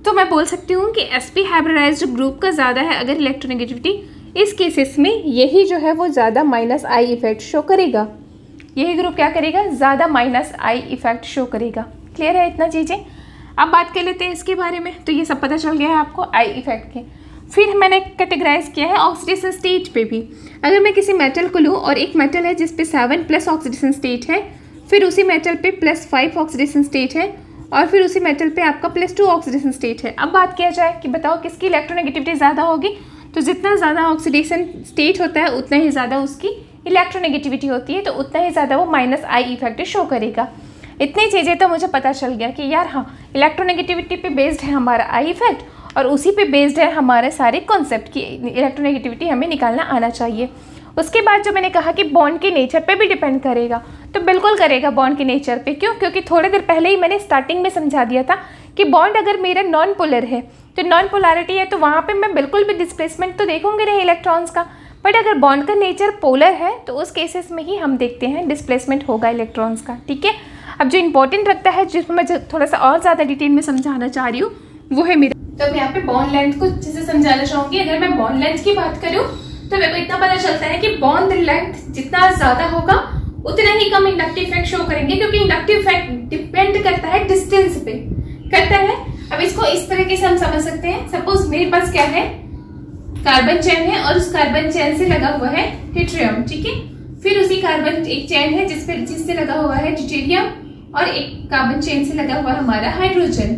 तो मैं बोल सकती हूँ कि sp हाइब्रिडाइज्ड ग्रुप का ज़्यादा है अगर इलेक्ट्रोनेगेटिविटी, इस केसेस में यही जो है वो ज़्यादा -I इफेक्ट शो करेगा। यही ग्रुप क्या करेगा, ज़्यादा -I इफेक्ट शो करेगा। क्लियर है इतना चीज़ें। अब बात कर लेते हैं इसके बारे में। तो ये सब पता चल गया है आपको I इफेक्ट के। फिर मैंने कैटेगराइज किया है ऑक्सीडेशन स्टेट पे भी। अगर मैं किसी मेटल को लूँ और एक मेटल है जिस पे 7+ ऑक्सीडेशन स्टेट है, फिर उसी मेटल पे +5 ऑक्सीडेशन स्टेट है, और फिर उसी मेटल पे आपका +2 ऑक्सीडेशन स्टेट है। अब बात किया जाए कि बताओ किसकी इलेक्ट्रोनेगेटिविटी ज़्यादा होगी, तो जितना ज़्यादा ऑक्सीडेशन स्टेट होता है उतना ही ज़्यादा उसकी इलेक्ट्रोनेगेटिविटी होती है, तो उतना ही ज़्यादा वो -I इफेक्ट शो करेगा। इतनी चीज़ें तो मुझे पता चल गया कि यार हाँ, इलेक्ट्रोनेगेटिविटी पे बेस्ड है हमारा I इफेक्ट, और उसी पे बेस्ड है हमारे सारे कॉन्सेप्ट की इलेक्ट्रोनेगेटिविटी हमें निकालना आना चाहिए। उसके बाद जो मैंने कहा कि बॉन्ड के नेचर पे भी डिपेंड करेगा, तो बिल्कुल करेगा बॉन्ड के नेचर पे। क्यों? क्योंकि थोड़ी देर पहले ही मैंने स्टार्टिंग में समझा दिया था कि बॉन्ड अगर मेरा नॉन पोलर है, तो नॉन पोलैरिटी है, तो वहाँ पे मैं बिल्कुल भी डिस्प्लेसमेंट तो देखूंगी नहीं इलेक्ट्रॉन्स का। बट अगर बॉन्ड का नेचर पोलर है तो उस केसेस में ही हम देखते हैं डिस्प्लेसमेंट होगा इलेक्ट्रॉन्स का। ठीक है, अब जो इंपॉर्टेंट रखता है, जिसमें मैं थोड़ा सा और ज़्यादा डिटेल में समझाना चाह रही हूँ, वो है मेरा, तो मैं यहाँ पे बॉन्ड लेंथ को अच्छे से समझाना चाहूँगी। अगर मैं बॉन्ड लेंथ की बात करूँ तो मेरे को इतना पता चलता है कि बॉन्ड लेंथ जितना ज़्यादा होगा उतना ही कम इंडक्टिव इफेक्ट शो करेंगे, क्योंकि इंडक्टिव इफेक्ट डिपेंड करता है डिस्टेंस पे करता है। अब इसको इस तरीके से हम समझ सकते हैं, सपोज मेरे पास क्या है, कार्बन चेन है और उस कार्बन चेन से लगा हुआ है ट्रिटियम। ठीक है, फिर उसी कार्बन एक चेन है जिससे लगा हुआ है ड्यूटेरियम, और एक कार्बन चेन से लगा हुआ हमारा हाइड्रोजन।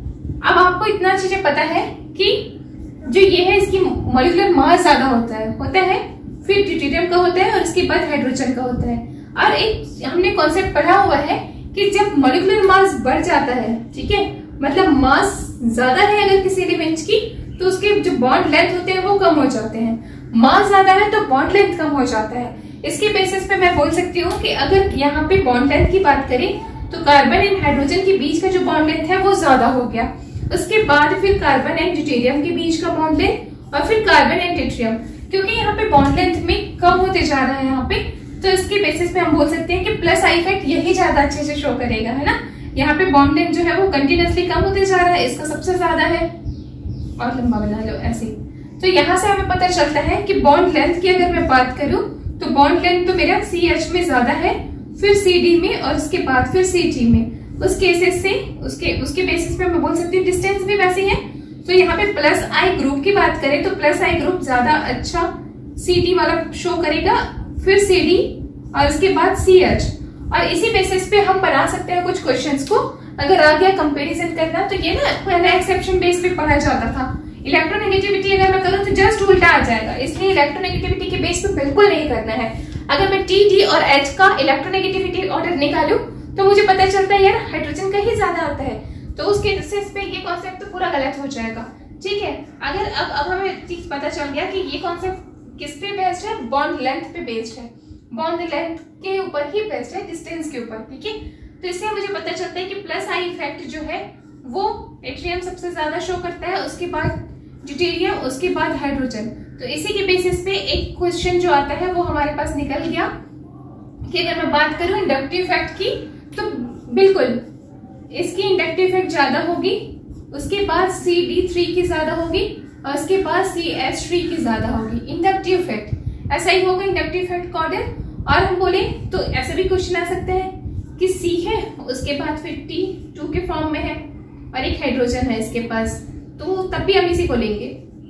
अब आपको इतना चीजें पता है कि जो ये है इसकी मॉलिक्यूलर मास ज्यादा होता है, फिर ड्यूटेरियम का होता है और इसके बाद हाइड्रोजन का होता है। और एक हमने कॉन्सेप्ट पढ़ा हुआ है कि जब मॉलिक्यूलर मास बढ़ जाता है, ठीक है, मतलब मास ज्यादा है अगर किसी एलिमेंट की, तो उसके जो बॉन्ड लेंथ होते हैं वो कम हो जाते हैं। मास ज्यादा है तो बॉन्ड लेंथ कम हो जाता है। इसके बेसिस पे मैं बोल सकती हूँ कि अगर यहाँ पे बॉन्ड लेंथ की बात करें तो कार्बन एंड हाइड्रोजन के बीच का जो बॉन्ड लेंथ है वो ज्यादा हो गया। उसके बाद फिर कार्बन एंड ड्यूटेरियम के बीच का बॉन्ड लेंथ, और फिर कार्बन एंड ट्रिटियम, क्योंकि यहाँ पे बॉन्ड लेंथ में कम होते जा रहा है यहाँ पे, तो इसके बेसिस पे हम बोल सकते हैं कि +I इफेक्ट यही ज्यादा अच्छे से शो करेगा, है ना। यहाँ पे बॉन्ड लेंथ जो है वो कंटिन्यूअसली कम होते जा रहा है, इसका सबसे ज्यादा है, और लंबा बना लो ऐसे। तो यहाँ से हमें पता चलता है कि बॉन्ड लेंथ की अगर मैं बात करूं तो बॉन्ड लेंथ तो मेरा CH में ज्यादा है, फिर CD में, और उसके बाद फिर CT में। उस केसेस से उसके बेसिस पे मैं बोल सकती हूँ डिस्टेंस भी वैसी है। तो यहाँ पे +I ग्रुप की बात करें तो +I ग्रुप ज्यादा अच्छा CD वाला शो करेगा, फिर CD और उसके बाद CH। और इसी बेसिस पे हम बना सकते हैं कुछ क्वेश्चंस को। अगर आ गया कंपैरिजन करना, तो ये ना एक्सेप्शन बेस पे पढ़ा जाता था। इलेक्ट्रोनेगेटिविटी अगर मैं करूँ तो जस्ट उल्टा आ जाएगा, इसलिए इलेक्ट्रोनेगेटिविटी के बेस पे बिल्कुल नहीं करना है। अगर मैं T, D और H का इलेक्ट्रोनेगेटिविटी ऑर्डर निकालूं तो मुझे पता चलता है यार हाइड्रोजन का ही ज्यादा आता है, तो उस केसेस पे ये कॉन्सेप्ट तो पूरा गलत हो जाएगा। ठीक है, अगर अब हमें चीज पता चल गया कि ये कॉन्सेप्ट किस पे बेस्ड है, बॉन्ड लेंथ पे बेस्ड है, बॉन्ड लेंथ के ऊपर ही बेस्ड है, डिस्टेंस के ऊपर। ठीक है, तो इससे मुझे पता चलता है कि +I इफेक्ट जो है वो ट्रिटियम सबसे ज्यादा शो करता है, उसके बाद ड्यूटेरियम, उसके बाद हाइड्रोजन। तो इसी के बेसिस पे एक क्वेश्चन जो आता है वो हमारे पास निकल गया कि अगर मैं बात करूं इंडक्टिव इफेक्ट की, तो बिल्कुल इसकी इंडक्टिव इफेक्ट ज्यादा होगी, उसके बाद CD3 की ज्यादा होगी, और उसके बाद CH3 की ज्यादा होगी इंडक्टिव इफेक्ट। ऐसा ही होगा इंडक्टिव इफेक्ट का ऑर्डर। और हम बोले तो ऐसे भी क्वेश्चन आ सकते हैं कि C है, उसके बाद फिर T2 के फॉर्म में है, और एक हाइड्रोजन है इसके पास, तो तब भी हम इसी को लेंगे।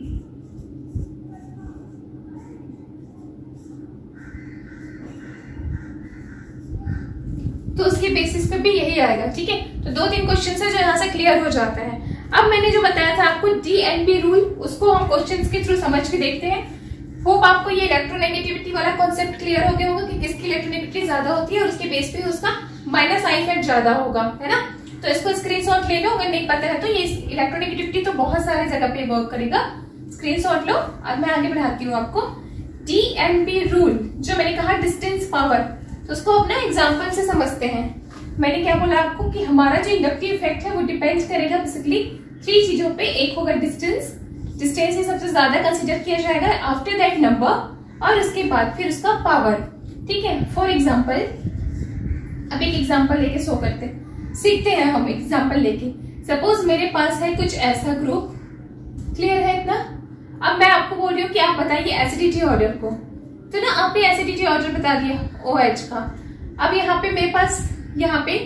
तो उसके बेसिस पे भी यही आएगा। ठीक है, तो 2-3 क्वेश्चन है जो यहाँ से क्लियर हो जाता है। अब मैंने जो बताया था आपको DNB रूल, उसको हम क्वेश्चंस के थ्रू समझ के देखते हैं। होप आपको ये इलेक्ट्रोनेगेटिविटी वाला कॉन्सेप्ट क्लियर हो गया होगा कि किसकी इलेक्ट्रोनेगेटिविटी ज्यादा होती है और उसके बेस पे उसका -I इफेक्ट ज्यादा होगा, है ना। तो इसको स्क्रीनशॉट ले लो, अगर नहीं पता है तो ये इलेक्ट्रोनेगेटिविटी तो बहुत सारे जगह पे वर्क करेगा। स्क्रीनशॉट लो। अब मैं आगे बढ़ाती हूँ आपको। DNB रूल जो मैंने कहा डिस्टेंस पावर, तो उसको अपना एग्जाम्पल से समझते हैं। मैंने क्या बोला आपको कि हमारा जो इंडक्टिव इफेक्ट है वो डिपेंड करेगा बेसिकली 3 चीजों पे। एक होगा डिस्टेंस, डिस्टेंस ही सबसे ज्यादा कंसीडर किया जाएगा, आफ्टर दैट नंबर, और उसके बाद फिर उसका पावर। ठीक है, फॉर एग्जाम्पल अब एक एग्जाम्पल लेके शो करते हैं, सीखते हैं हम एग्जाम्पल लेके। सपोज मेरे पास है कुछ ऐसा ग्रुप, क्लियर है इतना। अब मैं आपको बोल रही हूँ कि आप बताइए एसिडिटी ऑर्डर को, तो ना आपने एसिडिटी ऑर्डर बता दिया OH का। अब यहाँ पे मेरे पास यहाँ पे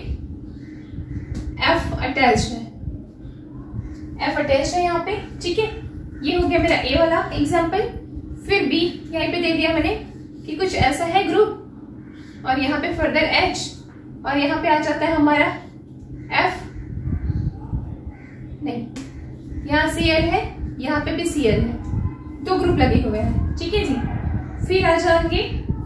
F अटैच्ड है यहाँ पे, ठीक है। ये हो गया मेरा A वाला एग्जाम्पल। फिर B यहाँ पे दे दिया मैंने कि कुछ ऐसा है ग्रुप, और यहाँ पे फर्दर H, और यहाँ पे आ जाता है हमारा F, नहीं यहाँ Cl है, यहाँ पे भी Cl है, 2 ग्रुप लगे हुए हैं, ठीक है जी। फिर आ जाएंगे,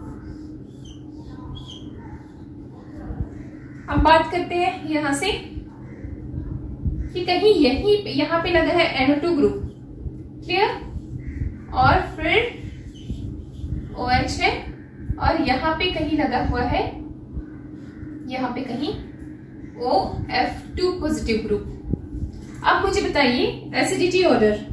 अब बात करते हैं यहां से कि कहीं यहाँ पे लगा है NO2 ग्रुप, क्लियर, और फिर OH है, और यहाँ पे कहीं लगा हुआ है, यहाँ पे कहीं OF2 पॉजिटिव ग्रुप। अब मुझे बताइए एसिडिटी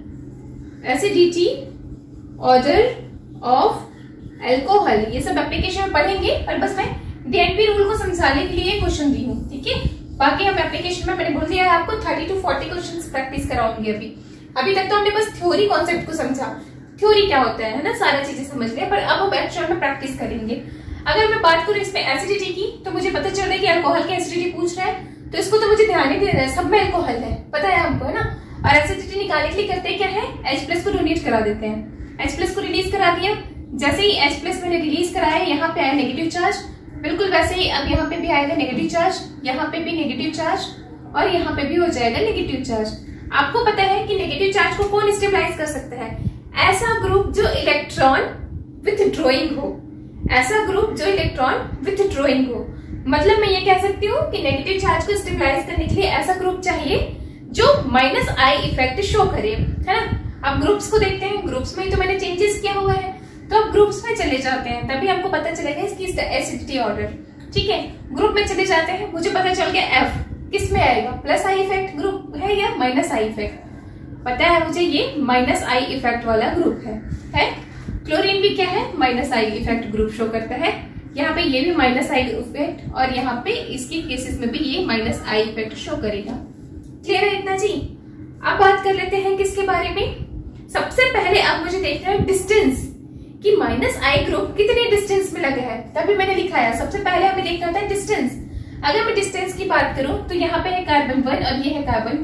ऑर्डर ऑफ अल्कोहल, ये सब एप्लीकेशन में पढ़ेंगे, और बस मैं DNP रूल को समझाने के लिए क्वेश्चन दी हूँ, ठीक है। बाकी हम एप्लीकेशन में, मैंने बोल दिया है आपको 30 to 40 क्वेश्चंस प्रैक्टिस कराऊंगी। अभी तक तो हमने बस थ्योरी कॉन्सेप्ट को समझा, थ्योरी क्या होता है ना, सारा चीजें समझ लिया, पर अब हम एक्चुअल में प्रैक्टिस करेंगे। अगर मैं बात करूँ इसमें एसिडिटी की, तो मुझे पता चल रहा है कि अल्कोहल की एसिडिटी पूछ रहा है, तो इसको तो मुझे ध्यान ही देना है, सब में अल्कोहल है, पता है हमको, है ना। और एसिडिटी निकालने के लिए करते क्या है, H+ को डोनेट करा देते हैं। H+ को रिलीज करा दिया, जैसे ही H+ मैंने रिलीज कराया, यहाँ पे आया नेगेटिव चार्ज, बिल्कुल वैसे ही अब यहाँ पे भी आएगा नेगेटिव चार्ज, यहाँ पे भी नेगेटिव चार्ज, और यहाँ पे भी हो जाएगा नेगेटिव चार्ज। आपको पता है कि नेगेटिव चार्ज को कौन स्टेबलाइज कर सकता है, ऐसा ग्रुप जो इलेक्ट्रॉन विथड्रॉइंग हो, ऐसा ग्रुप जो इलेक्ट्रॉन विथड्रॉइंग हो। मतलब मैं ये कह सकती हूँ कि नेगेटिव चार्ज को स्टेबलाइज करने के लिए ऐसा ग्रुप चाहिए जो -I इफेक्ट शो करे, है ना। अब ग्रुप्स को देखते हैं, ग्रुप्स में तो मैंने चेंजेस किया हुआ है, तो अब ग्रुप्स में चले जाते हैं, तभी आपको पता चलेगा इसकी एसिडिटी ऑर्डर, ठीक है। ग्रुप में चले जाते हैं, मुझे पता चल गया F किस में आएगा, +I इफेक्ट ग्रुप है या -I इफेक्ट, पता है मुझे ये -I इफेक्ट वाला ग्रुप है। क्लोरीन भी क्या है, -I इफेक्ट ग्रुप शो करता है, यहाँ पे ये भी -I इफेक्ट, और यहाँ पे इसके केसेस में भी ये -I इफेक्ट शो करेगा। क्लियर है इतना जी। अब बात कर लेते हैं किसके बारे में। सबसे पहले अब मुझे देखना है डिस्टेंस, कि -I ग्रुप कितने डिस्टेंस में लगा है, तभी मैंने लिखा है। सबसे पहले हमें देखना होता है डिस्टेंस। अगर मैं डिस्टेंस की बात करूं तो यहाँ पे है कार्बन 1 और ये है कार्बन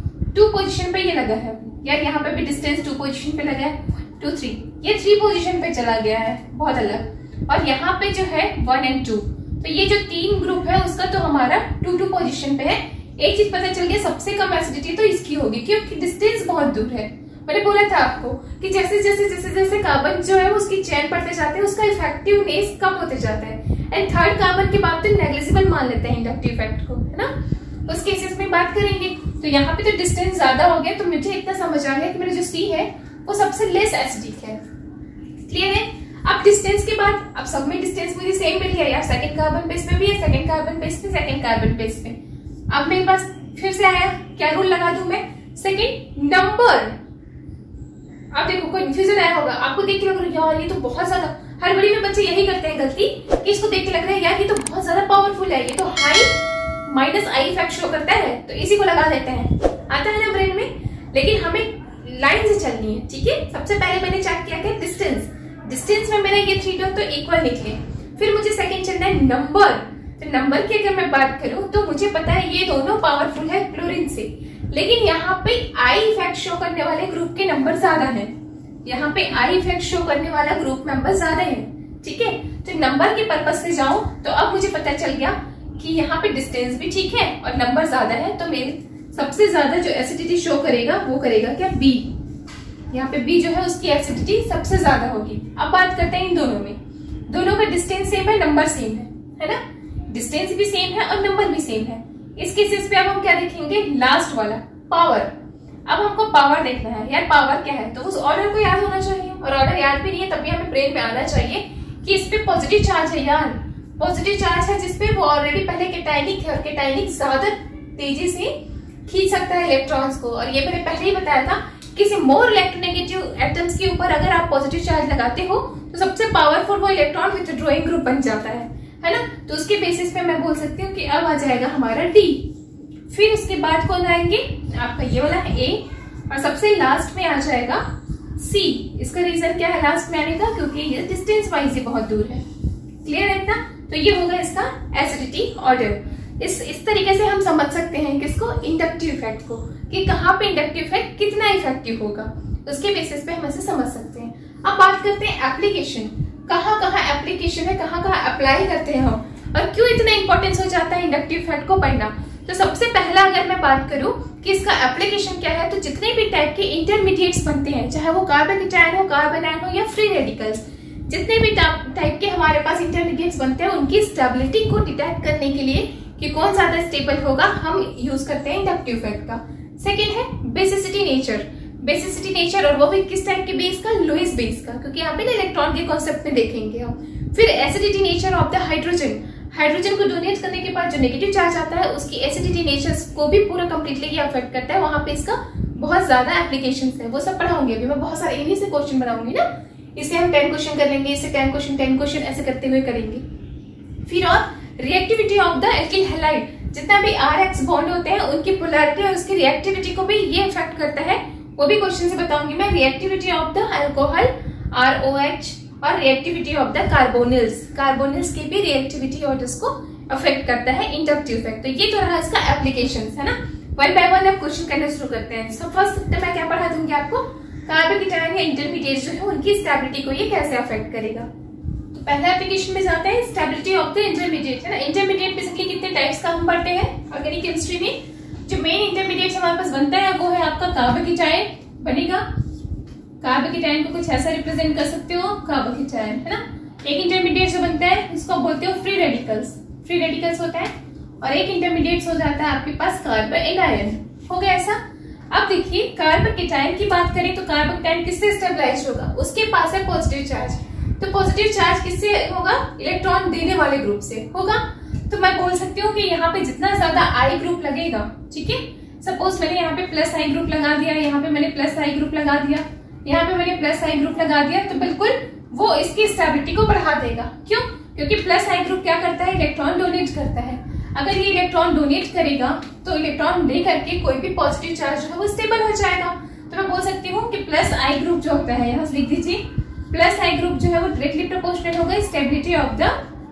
2 पोजीशन पे ये लगा है, यार यहाँ पे भी डिस्टेंस 2 पोजीशन पे लगा है, 2 3, ये 3 पोजीशन पे चला गया है, बहुत अलग। और यहाँ पे जो है 1 और 2, तो ये जो 3 ग्रुप है उसका तो हमारा 2 पोजीशन पे है। एक चीज पता चल गया, सबसे कम एसिडिटी तो इसकी होगी, क्योंकि डिस्टेंस बहुत दूर है। मैंने बोला था आपको कि जैसे जैसे जैसे जैसे कार्बन जो है उसकी चेन पड़ते जाते हैं, उसका इफेक्टिवनेस कम होते जाता है। एंड थर्ड कार्बन के बाद तो नेग्लिजिबल मान लेते हैं इंडक्टिव इफेक्ट को, है ना। उस केसेस में बात करेंगे तो यहाँ पे तो डिस्टेंस ज्यादा हो गया, तो मुझे इतना समझ आ गया कि मेरा जो C है वो सबसे लेस एसिडिक है। क्लियर है। अब डिस्टेंस के बाद अब सब में डिस्टेंस मुझे सेम मिल गया यार, सेकंड कार्बन बेस में भी है, सेकंड कार्बन बेस में, सेकंड कार्बन बेस में। अब मेरे पास फिर से आया, क्या रूल लगा दूं मैं, सेकंड नंबर। अब देखो कंफ्यूजन आया होगा आपको, देख के लग रहा है यार ये तो बहुत ज्यादा, हड़बड़ी में बच्चे यही करते हैं गलती कि इसको देख के लग रहा है यार ये तो बहुत ज्यादा पावरफुल है, ये तो हाई -I इफेक्ट शो करता है, तो इसी को लगा देते हैं, आता है ना ब्रेन में। लेकिन हमें लाइन से चलनी है, ठीक है। सबसे पहले मैंने चेक किया कि डिस्टेंस में मेरे ये 3 तो इक्वल निकले। फिर मुझे सेकंड चलना है नंबर। तो नंबर की अगर मैं बात करूं तो मुझे पता है ये दोनों पावरफुल है क्लोरीन से, लेकिन यहाँ पे I इफेक्ट शो करने वाले ग्रुप के नंबर ज्यादा हैं, यहाँ पे I इफेक्ट शो करने वाला ग्रुप मेंबर ज्यादा है, ठीक है। तो नंबर के पर्पज से जाऊं तो अब मुझे पता चल गया कि यहाँ पे डिस्टेंस भी ठीक है और नंबर ज्यादा है, तो मेरे सबसे ज्यादा जो एसिडिटी शो करेगा वो करेगा क्या, B। यहाँ पे B जो है उसकी एसिडिटी सबसे ज्यादा होगी। अब बात करते हैं इन दोनों में, दोनों का डिस्टेंस सेम है, नंबर सेम है ना, डिस्टेंस भी सेम है और नंबर भी सेम है। इस केसेस पे अब हम क्या देखेंगे, लास्ट वाला पावर। अब हमको पावर देखना है यार, पावर क्या है, तो उस ऑर्डर को याद होना चाहिए, और ऑर्डर याद भी नहीं है तब भी हमें ब्रेन में आना चाहिए कि इस पे पॉजिटिव चार्ज है यार, पॉजिटिव चार्ज है जिसपे वो ऑलरेडी पहले कैटायनिक है, और कैटायनिक ज्यादा तेजी से खींच सकता है इलेक्ट्रॉन्स को। और ये मैंने पहले ही बताया था, किसी मोर इलेक्ट्रोनेगेटिव एटम्स के ऊपर अगर आप पॉजिटिव चार्ज लगाते हो तो सबसे पावरफुल वो इलेक्ट्रॉन विथड्रॉइंग ग्रुप बन जाता है ना। तो उसके बेसिस पे मैं बोल सकती हूँ कि अब आ जाएगा हमारा D। फिर उसके बाद कौन आएंगे, आपका ये वाला है ए, और सबसे लास्ट में आ जाएगा सी। इसका रीजन क्या है लास्ट में आने का, क्योंकि ये डिस्टेंस वाइज ही बहुत दूर है। क्लियर है इतना? तो ये होगा इसका एसिडिटी ऑर्डर। इस तरीके से हम समझ सकते हैं किसको, इंडक्टिव इफेक्ट को, कि कहाँ पे इंडक्टिव इफेक्ट कितना इफेक्टिव होगा, उसके बेसिस पे हम ऐसे समझ सकते हैं। अब बात करते हैं एप्लीकेशन, कहाँ कहाँ एप्लीकेशन है, कहाँ कहाँ अप्लाई करते हैं हम, और क्यों इतना इंपॉर्टेंस हो जाता है इंडक्टिव इफेक्ट को पढ़ना। तो सबसे पहला अगर मैं बात करूं कि इसका एप्लीकेशन क्या है, तो जितने भी टाइप के इंटरमीडिएट्स बनते हैं, चाहे वो कार्बोकेटायन हो, कार्बोनाइन हो, या फ्री रेडिकल्स, जितने भी टाइप के हमारे पास इंटरमीडिएट्स बनते हैं, उनकी स्टेबिलिटी को डिटेक्ट करने के लिए कि कौन ज्यादा स्टेबल होगा, हम यूज करते हैं इंडक्टिव इफेक्ट का। सेकेंड है बेसिसिटी नेचर, बेसिसिटी नेचर, और वो भी किस टाइप के बेस का, लुईस बेस का, क्योंकि यहाँ पे ना इलेक्ट्रॉन के कॉन्सेप्ट में देखेंगे हम। फिर acidity nature of the hydrogen, hydrogen को डोनेट करने के बाद जो नेगेटिव चार्ज आता है उसकी एसिडिटी नेचर को भी पूरा कंप्लीटली ये अफेक्ट करता है। वहां पे इसका बहुत ज्यादा एप्लीकेशंस है, वो सब पढ़ाऊंगी अभी मैं, बहुत सारे इन्हीं से क्वेश्चन बनाऊंगी ना, इससे हम 10 क्वेश्चन कर लेंगे, इससे 10 क्वेश्चन ऐसे करते हुए करेंगे। फिर और reactivity of the alkyl halide, जितना भी RX बॉन्ड होते हैं उनकी पोलैरिटी और उसकी रिएक्टिविटी को भी ये इफेक्ट करता है, वो भी क्वेश्चन से बताऊंगी मैं। Reactivity of the alcohol ROH और reactivity of the carbonyls, carbonyls की भी रिएक्टिविटी ऑर्डर्स को अफेक्ट करता है इंडक्टिव इफेक्ट। तो ये तो रहा इसका एप्लीकेशंस, है ना। वन बाय वन अब क्वेश्चन करना शुरू करते हैं। सो फर्स्ट मैं क्या पढ़ा दूंगी आपको, कार्बोकेटायन या इंटरमीडिएट जो है उनकी स्टेबिलिटी को ये कैसे अफेक्ट करेगा। तो पहला एप्लीकेशन में जाते हैं स्टेबिलिटी ऑफ द इंटरमीडिएट, है ना। इंटरमीडिएट बेसिकली कितने टाइप्स का हम पढ़ते हैं ऑर्गेनिक केमिस्ट्री में। जो मेन इंटरमीडिएट हमारे पास बनता है वो है आपका कार्बोकेटायन बनेगा। कार्बोकेटायन को कुछ ऐसा रिप्रेजेंट कर सकते हो, कार्बोकेटायन, है ना। एक इंटरमीडिएट जो बनता है इसको बोलते हो फ्री रेडिकल्स, फ्री रेडिकल्स होता है, और एक इंटरमीडिएट हो जाता है आपके पास कार्बोएनायन। हो गया ऐसा। अब देखिए कार्बोकेटायन की बात करें तो कार्बोकेटायन किससे स्टेबलाइज होगा, उसके पास है पॉजिटिव चार्ज। तो पॉजिटिव चार्ज किससे होगा, इलेक्ट्रॉन देने वाले ग्रुप से होगा। तो मैं बोल सकती हूँ कि यहाँ पे जितना ज्यादा आई ग्रुप लगेगा, ठीक है, सपोज मैंने यहाँ पे प्लस आई ग्रुप लगा दिया, यहाँ पे मैंने प्लस आई ग्रुप लगा दिया, यहाँ पे मैंने प्लस आई ग्रुप लगा दिया, तो बिल्कुल वो इसकी स्टेबिलिटी को बढ़ा देगा। क्यों? क्योंकि प्लस आई ग्रुप क्या करता है, इलेक्ट्रॉन डोनेट करता है। अगर ये इलेक्ट्रॉन डोनेट करेगा तो इलेक्ट्रॉन दे करके कोई भी पॉजिटिव चार्ज जो है वो स्टेबल हो जाएगा। तो मैं बोल सकती हूँ कि प्लस आई ग्रुप जो होता है, यहाँ लिख दीजिए, प्लस आई ग्रुप जो है वो डायरेक्टली प्रोपोर्शनल होगा स्टेबिलिटी ऑफ द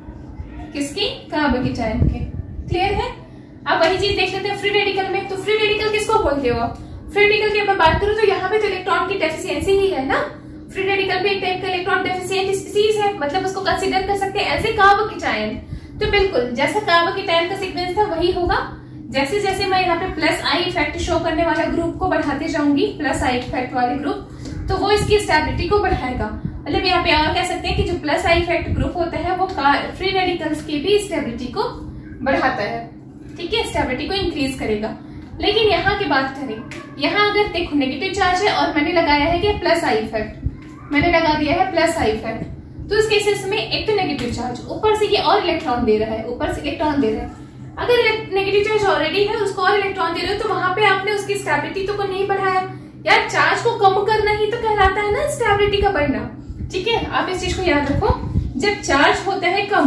किसकी, कार्बोकेटायन के। क्लियर है। अब वही चीज देख लेते हैं फ्री रेडिकल में। तो फ्री रेडिकल किसको बोलते हो आप, फ्री रेडिकल की मैं बात करूं तो यहाँ पे तो इलेक्ट्रॉन की डेफिशिएंसी ही है ना। फ्री रेडिकल भी एक टाइप का इलेक्ट्रॉन डेफिशिएंट स्पीसीज है, मतलब उसको कंसीडर कर सकते हैं एज ए कार्बोकेटायन। तो बिल्कुल जैसा कार्बोकेटायन का सीक्वेंस था वही होगा। जैसे जैसे मैं यहाँ पे प्लस आई इफेक्ट शो करने वाला ग्रुप को बढ़ाते जाऊंगी, प्लस आई इफेक्ट वाले ग्रुप, तो वो इसकी स्टेबिलिटी को बढ़ाएगा। मतलब यहाँ पे और कह सकते हैं कि जो प्लस आई इफेक्ट ग्रुप होता है वो फ्री रेडिकल्स की भी स्टेबिलिटी को बढ़ाता है, ठीक है, स्टेबिलिटी को इंक्रीज करेगा। लेकिन यहाँ की बात करें, यहाँ अगर देखो नेगेटिव चार्ज है और मैंने लगाया है कि प्लस आई इफेक्ट, मैंने लगा दिया है प्लस आई इफेक्ट, तो इस केसेस में एक तो नेगेटिव चार्ज, ऊपर से ये और इलेक्ट्रॉन दे रहा है, ऊपर से इलेक्ट्रॉन दे रहा है। अगर नेगेटिव चार्ज ऑलरेडी है, उसको और इलेक्ट्रॉन दे रहे हो, तो वहां पे आपने उसकी स्टेबिलिटी तो को नहीं बढ़ाया यार। चार्ज को कम करना ही तो कहलाता है ना स्टेबिलिटी का बढ़ना, ठीक है। आप इस चीज को याद रखो, जब चार्ज होता है कम,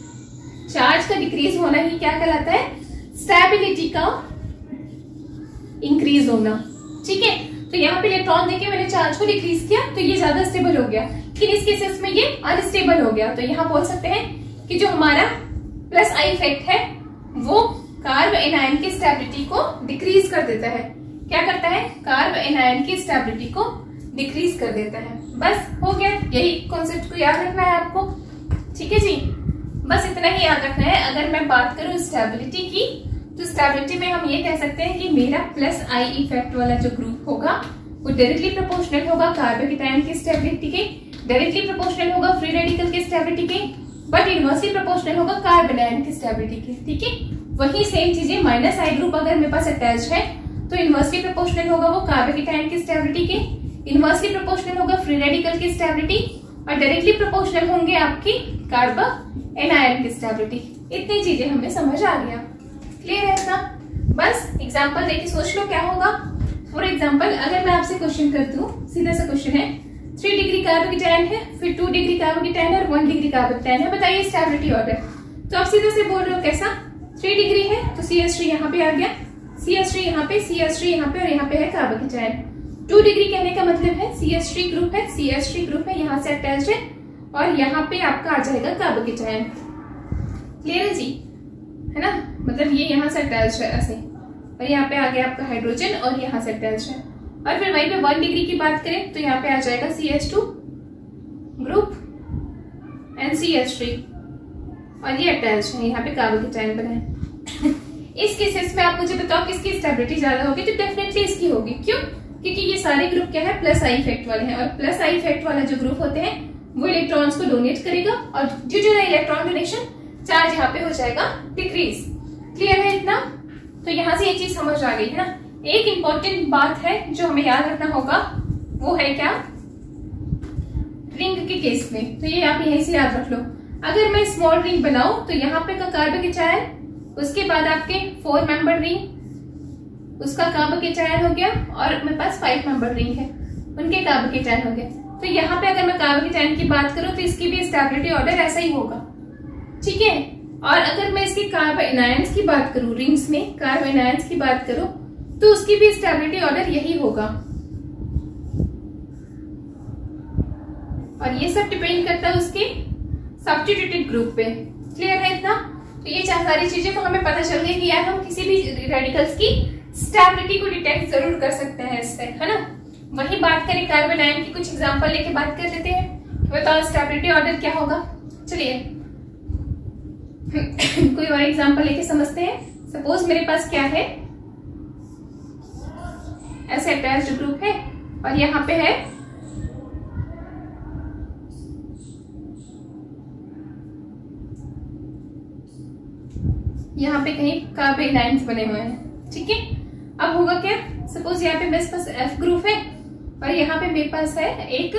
चार्ज का डिक्रीज होना ही क्या कहलाता है, स्टेबिलिटी का इंक्रीज होना, ठीक है। तो यहाँ पे इलेक्ट्रॉन देके मैंने चार्ज को डिक्रीज किया तो ये ज्यादा स्टेबल हो गया, लेकिन इस केसेस में ये अनस्टेबल हो गया। तो यहाँ बोल सकते हैं कि जो हमारा प्लस आई इफेक्ट है वो कार्ब एनायन की स्टेबिलिटी को डिक्रीज कर देता है। क्या करता है, कार्ब एनायन की स्टेबिलिटी को डिक्रीज कर देता है। बस हो गया, यही कॉन्सेप्ट को याद रखना है आपको, ठीक है जी। बस इतना ही याद रखना है। अगर मैं बात करूं स्टेबिलिटी की, तो स्टेबिलिटी में हम ये कह सकते हैं कि मेरा प्लस आई इफेक्ट वाला जो ग्रुप होगा वो डायरेक्टली प्रोपोर्शनल होगा कार्बोकेटायन की स्टेबिलिटी के, डायरेक्टली प्रोपोर्शनल होगा फ्री रेडिकल की स्टेबिलिटी के, बट इनवर्सली प्रोपोर्शनल होगा कार्बोनाइन की स्टेबिलिटी के, ठीक है। वही सेम चीजें माइनस आई ग्रुप अगर मेरे पास अटैच है तो इनवर्सली प्रोपोर्शनल होगा वो कार्बोकेटायन की स्टेबिलिटी के, इनवर्सली प्रोपोर्शनल होगा फ्री रेडिकल की स्टेबिलिटी, और डायरेक्टली प्रोपोर्शनल होंगे आपकी कार्बोएनायन की स्टेबिलिटी। इतनी चीजें हमें समझ आ गया। क्लियर है इतना। बस एग्जांपल देखिए सोच लो क्या होगा। फॉर एग्जांपल अगर मैं आपसे क्वेश्चन करती हूँ, सीधा सा क्वेश्चन है, 3 डिग्री कार्बोकेटायन है, फिर 2 डिग्री कार्बोकेटायन और 1 डिग्री कार्बोकेटायन है, बताइए स्टेबिलिटी ऑर्डर। तो आप सीधे से बोल रहे हो कैसा, 3 डिग्री है तो CH3 यहाँ पे आ गया, CH3 यहाँ पे, CH3 यहाँ पे और यहाँ पे है कार्बोकेटायन। 2 डिग्री कहने का मतलब है CH3 ग्रुप है, CH3 ग्रुप है, यहाँ से अटैच्ड है और यहाँ पे आपका आ जाएगा कार्बोकेटायन। क्लियर है जी, है ना, मतलब ये यहाँ से अटैच्ड है ऐसे, और यहाँ पे आ गया आपका हाइड्रोजन और यहाँ से अटैच्ड है। और फिर वहीं पे 1 डिग्री की बात करें तो यहाँ पे आ जाएगा CH2 ग्रुप एंड CH3 और ये अटैच्ड है, यहाँ पे कार्बोकेटायन बना है। इस केसेस में आप मुझे बताओ किसकी स्टेबिलिटी ज्यादा होगी, तो डेफिनेटली इसकी होगी। क्यों? क्योंकि ये सारे ग्रुप क्या है, प्लस आई इफेक्ट वाले हैं, और प्लस आई इफेक्ट वाला जो ग्रुप होते हैं वो इलेक्ट्रॉन्स को डोनेट करेगा और due to the electron donation charge यहाँ पे हो जाएगा डिक्रीज। क्लियर है इतना? तो यहाँ से ये चीज समझ आ गई है ना। एक इंपॉर्टेंट बात है जो हमें याद रखना होगा, वो है क्या, रिंग के केस में, तो ये आप यहीं से याद रख लो। अगर मैं स्मॉल रिंग बनाऊं तो यहाँ पे का कार्बोकेटायन, उसके बाद आपके 4 मेंबर रिंग, उसका कार्बोकेटायन हो गया, और मेरे पास 5 मेंबर रिंग है, उनके कार्बोकेटायन हो गया। तो यहाँ पे अगर मैं कार्बोकेटायन की बात करूं तो इसकी भी स्टेबिलिटी ऑर्डर ऐसा ही होगा, ठीक है। और अगर मैं इसकी कार्बो एनायंस की बात करूं, रिंग्स में कार्बो एनायंस की बात करूं, तो उसकी भी स्टेबिलिटी ऑर्डर यही होगा। और ये सब डिपेंड करता है उसके सब्स्टिट्यूटेड ग्रुप पे। क्लियर है इतना? तो ये सारी चीजें तो हमें पता चल गई कि यार हम किसी भी रेडिकल्स की स्टेबिलिटी को डिटेक्ट जरूर कर सकते हैं इससे, है ना। वही बात करें कार्बन आयन की, कुछ एग्जांपल लेके बात कर लेते हैं। बताओ स्टेबिलिटी ऑर्डर क्या होगा। चलिए कोई और एग्जांपल लेके समझते हैं। सपोज मेरे पास क्या है, ऐसे अटैच्ड ग्रुप है और यहाँ पे है यहाँ पे कहीं कार्बन आयन्स बने हुए हैं, ठीक है। अब होगा क्या, सपोज यहाँ पे मेरे पास F ग्रुप है और यहाँ पे मेरे पास है एक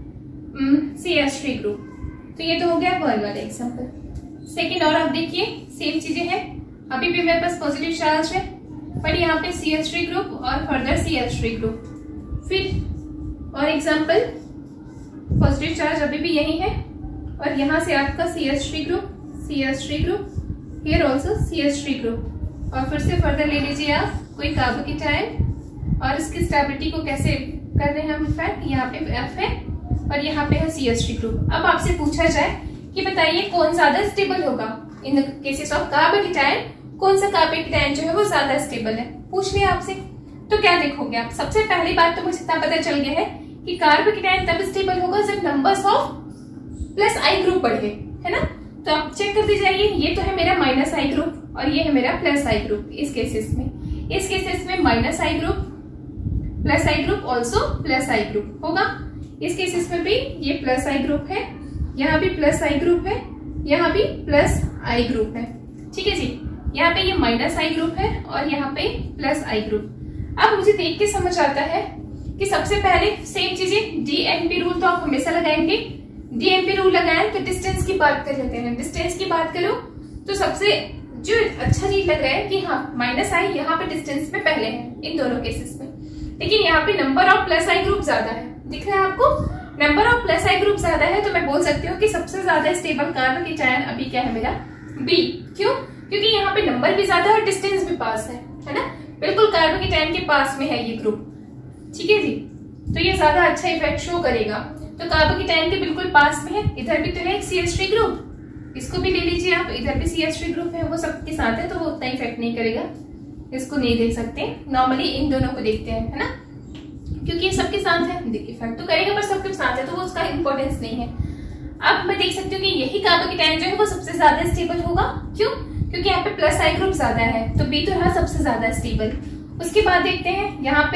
CH3 ग्रुप, तो ये तो हो गया वन वाला एग्जांपल। सेकंड और आप देखिए सेम चीजें हैं, अभी भी मेरे पास पॉजिटिव चार्ज है पर यहाँ पे CH3 ग्रुप और फर्दर CH3 ग्रुप। फिर और एग्जांपल, पॉजिटिव चार्ज अभी भी यही है और यहाँ से आपका CH3 group, here also CH3 group, और फिर से फर्दर ले लीजिए आप कोई कार्बोकेटायन और इसकी स्टेबिलिटी को कैसे कर रहे हैं हम इफेक्ट, यहाँ पे F है और यहाँ पे है CH3 ग्रुप। अब आपसे पूछा जाए कि बताइए कौन ज्यादा स्टेबल होगा इन केसेस ऑफ कार्बोकेटायन, कौन सा कार्बोकेटायन जो है वो ज्यादा स्टेबल है, पूछ लिया आपसे। तो क्या देखोगे आप, सबसे पहली बात तो मुझे इतना पता चल गया है कि कार्बोकेटायन तब स्टेबल होगा जब numbers of plus I group बढ़े, है ना। तो आप चेक कर दी जाइए, ये तो है मेरा माइनस आई ग्रुप और ये है मेरा प्लस आई ग्रुप। इस केसेस में minus I group, plus I group, also plus I group होगा। इस केसेस में भी ये प्लस आई ग्रुप है, यहाँ भी प्लस आई ग्रुप है, यहाँ भी प्लस आई ग्रुप है, ठीक है जी। यहाँ पे ये माइनस आई ग्रुप है और यहाँ पे प्लस आई ग्रुप। अब मुझे देख के समझ आता है कि सबसे पहले सेम चीजें DNP रूल तो आप हमेशा लगाएंगे। DNP रूल लगाएं तो डिस्टेंस की बात कर लेते हैं। डिस्टेंस की बात करो तो सबसे जो अच्छा चीज लग रहा है कि हाँ माइनस आई यहाँ पे डिस्टेंस में पहले है इन दोनों केसेस में, लेकिन यहाँ पे number of plus I group ज्यादा है, दिख रहा है आपको, number of plus I group ज्यादा है। तो मैं बोल सकती हूँ कि सबसे ज्यादा स्टेबल कार्बोकेटायन अभी क्या है मेरा, B। क्यों? क्योंकि यहाँ पे नंबर भी ज्यादा और डिस्टेंस भी पास है ना, बिल्कुल कार्बोकेटायन के पास में है ये ग्रुप, ठीक है जी। तो ये ज्यादा अच्छा इफेक्ट शो करेगा। तो कार्बोकेटायन के बिल्कुल पास में है, इधर भी तो है एक CH3 ग्रुप, इसको भी ले लीजिए आप, इधर भी CH3 ग्रुप है, वो सबके साथ है तो वो उतना इफेक्ट नहीं करेगा, इसको नहीं देख सकते। नॉर्मली इन दोनों को देखते हैं, है ना, क्योंकि ये सबके साथ है, इफेक्ट तो करेगा पर सबके साथ है तो वो उसका इंपॉर्टेंस नहीं है। अब मैं देख सकती हूँ कि यही कार्बोकेटायन जो है वो सबसे ज्यादा स्टेबल होगा। क्यों? क्योंकि यहाँ पे प्लस आई ग्रुप ज्यादा है, तो B तो रहा सबसे ज्यादा स्टेबल। उसके बाद देखते हैं यहाँ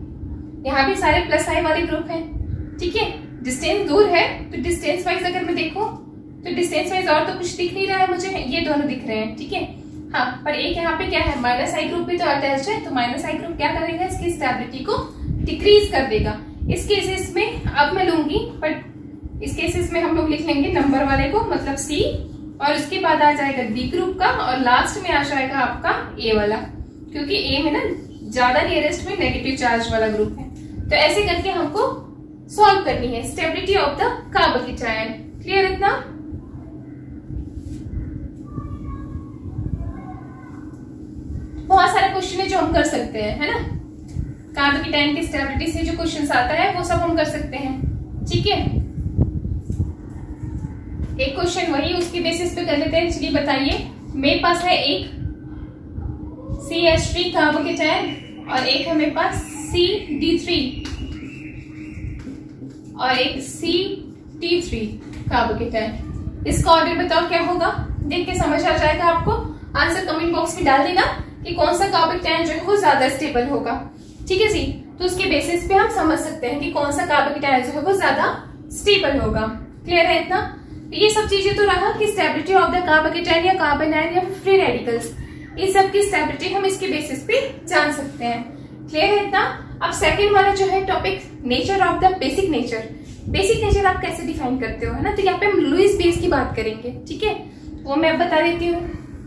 भी सारे प्लस आई वाले ग्रुप हैं, ठीक है। डिस्टेंस दूर है तो डिस्टेंस वाइज अगर मैं देखूं तो डिस्टेंस वाइज और तो कुछ दिख नहीं रहा है मुझे, ये दोनों दिख रहे हैं, ठीक है। हाँ, पर एक यहाँ पे क्या है, माइनस आई ग्रुप भी तो अटैच्ड है, तो माइनस आई ग्रुप क्या करेगा, इसकी स्टेबिलिटी को डिक्रीज कर देगा। इस केसेस में अब मैं लूंगी, बट इस केसेस में हम लोग लिख लेंगे नंबर वाले को, मतलब C, और उसके बाद आ जाएगा D ग्रुप का, और लास्ट में आ जाएगा आपका A वाला, क्योंकि A में ना ज्यादा नियरेस्ट में नेगेटिव चार्ज वाला ग्रुप है। तो ऐसे करके हमको सॉल्व करनी है stability of the carbocation. Clear इतना? बहुत सारा क्वेश्चन है जो हम कर सकते हैं, है ना। कार्बोकेटायन की स्टेबिलिटी से जो क्वेश्चन आता है वो सब हम कर सकते हैं, ठीक है। एक क्वेश्चन वही उसके बेसिस पे कर लेते हैं। चलिए बताइए, मेरे पास है एक CH3 कार्बोकेटायन और एक है मेरे पास CD3 और एक CT3 कार्बोकेटायन। इसका ऑर्डर बताओ क्या होगा, देख के समझ आ जाएगा आपको। आंसर कमेंट बॉक्स में डाल देना कि कौन सा कार्बोकेटायन जो है वो ज्यादा स्टेबल होगा, ठीक है जी। तो उसके बेसिस पे हम समझ सकते हैं कि कौन सा कार्बोकेटायन जो है वो ज्यादा स्टेबल होगा। क्लियर है इतना। तो ये सब चीजें तो रहा कि स्टेबिलिटी ऑफ द कार्बोकेटायन या कार्बन आयन या फ्री रेडिकल्स, इस सब की स्टेबिलिटी हम इसके बेसिस पे जान सकते हैं। क्लियर है इतना। अब सेकंड वाला जो है topic, nature of the basic nature. Basic nature आप कैसे डिफाइन करते हो, है ना। तो यहाँ पे हम लुईस बेस की बात करेंगे, ठीक है, वो मैं बता देती हूँ।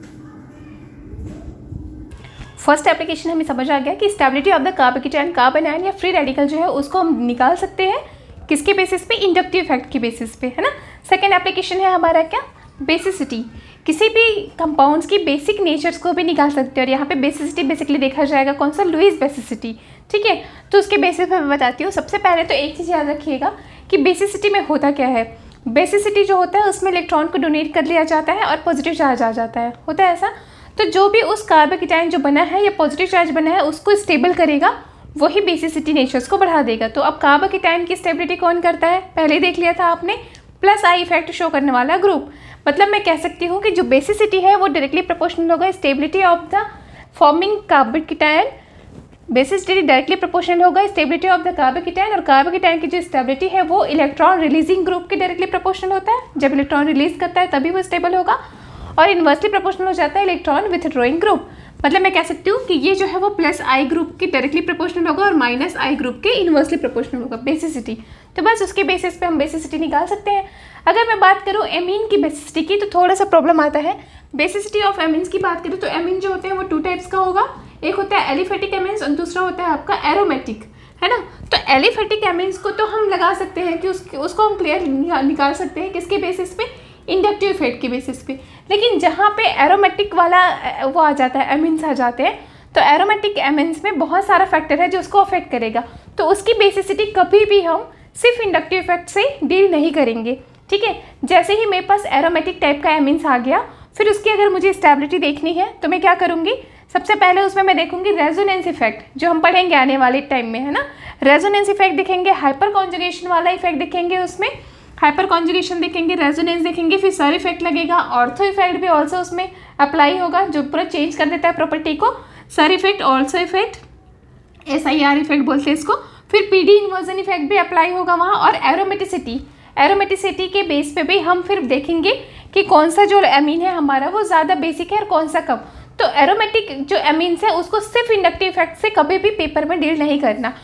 फर्स्ट एप्लीकेशन हमें समझ आ गया कि stability of the carbocation, carbanion या फ्री रेडिकल जो है उसको हम निकाल सकते हैं किसके बेसिस पे, इंडक्टिव इफेक्ट के बेसिस पे, है ना। सेकेंड एप्लीकेशन है हमारा क्या, बेसिसिटी। किसी भी कंपाउंड्स की बेसिक नेचर्स को भी निकाल सकते हैं और यहाँ पे बेसिसिटी बेसिकली देखा जाएगा कौन सा, लुईस बेसिसिटी, ठीक है। तो उसके बेसिस पे मैं बताती हूँ। सबसे पहले तो एक चीज़ याद रखिएगा कि बेसिसिटी में होता क्या है। बेसिसिटी जो होता है उसमें इलेक्ट्रॉन को डोनेट कर लिया जाता है और पॉजिटिव चार्ज आ जाता है, होता है ऐसा। तो जो भी उस कार्बोकेटायन जो बना है या पॉजिटिव चार्ज बना है उसको स्टेबल करेगा, वही बेसिसिटी नेचर्स को बढ़ा देगा। तो अब कार्बोकेटायन की स्टेबिलिटी कौन करता है, पहले देख लिया था आपने, प्लस आई इफेक्ट शो करने वाला ग्रुप। मतलब मैं कह सकती हूँ कि जो बेसिसिटी है वो डायरेक्टली प्रोपोर्शनल होगा stability of the forming carbocation. Basicity directly proportional होगा स्टेबिलिटी ऑफ द कार्बोकेटायन, और कार्बोकेटायन की जो स्टेबिलिटी है वो इलेक्ट्रॉन रिलीजिंग ग्रुप के डायरेक्टली प्रोपोर्शनल होता है। जब इलेक्ट्रॉन रिलीज करता है तभी वो स्टेबल होगा, और इन्वर्सली प्रोपोर्शनल हो जाता है इलेक्ट्रॉन विथड्रॉइंग ग्रुप। मतलब मैं कह सकती हूँ कि ये जो है वो प्लस आई ग्रुप के डायरेक्टली प्रोपोर्शनल होगा और माइनस आई ग्रुप के इन्वर्सली प्रोपोर्शनल होगा बेसिसिटी। तो बस उसके बेसिस पे हम बेसिसिटी निकाल सकते हैं। अगर मैं बात करूँ एमीन की बेसिसिटी की तो थोड़ा सा प्रॉब्लम आता है। बेसिसिटी ऑफ एमीन्स की बात करूँ तो एमीन जो होते हैं वो टू टाइप्स का होगा, एक होता है एलिफेटिक एमीन्स और दूसरा होता है आपका एरोमेटिक, है ना। तो एलिफेटिक एमीन्स को तो हम लगा सकते हैं कि उसको हम क्लियर निकाल सकते हैं किसके बेसिस पे, इंडक्टिव इफेक्ट के बेसिस पे। लेकिन जहाँ पे एरोमेटिक वाला वो आ जाता है, एमीन्स आ जाते हैं, तो एरोमेटिक एमीन्स में बहुत सारा फैक्टर है जो उसको अफेक्ट करेगा। तो उसकी बेसिसिटी कभी भी हम सिर्फ इंडक्टिव इफेक्ट से डील नहीं करेंगे, ठीक है। जैसे ही मेरे पास एरोमेटिक टाइप का एमीन्स आ गया, फिर उसकी अगर मुझे स्टेबिलिटी देखनी है तो मैं क्या करूँगी, सबसे पहले उसमें मैं देखूंगी रेजोनेंस इफेक्ट, जो हम पढ़ेंगे आने वाले टाइम में, है ना। रेजोनेंस इफेक्ट दिखेंगे, हाइपर कॉन्जुगेशन वाला इफेक्ट दिखेंगे, उसमें हाइपर कॉन्जुगेशन देखेंगे, रेजोनेंस देखेंगे, फिर सर इफेक्ट लगेगा, ऑर्थो इफेक्ट भी ऑल्सो उसमें अप्लाई होगा जो पूरा चेंज कर देता है प्रॉपर्टी को, SIR effect, also effect, SIR effect बोलते हैं इसको, फिर PD इन्वर्जन इफेक्ट भी अप्लाई होगा वहाँ, और एरोमेटिसिटी के बेस पे भी हम फिर देखेंगे कि कौन सा जो एमीन है हमारा वो ज़्यादा बेसिक है और कौन सा कम। तो एरोमेटिक जो एमीन्स है उसको सिर्फ इंडक्टिव इफेक्ट से कभी भी पेपर में डील नहीं करना,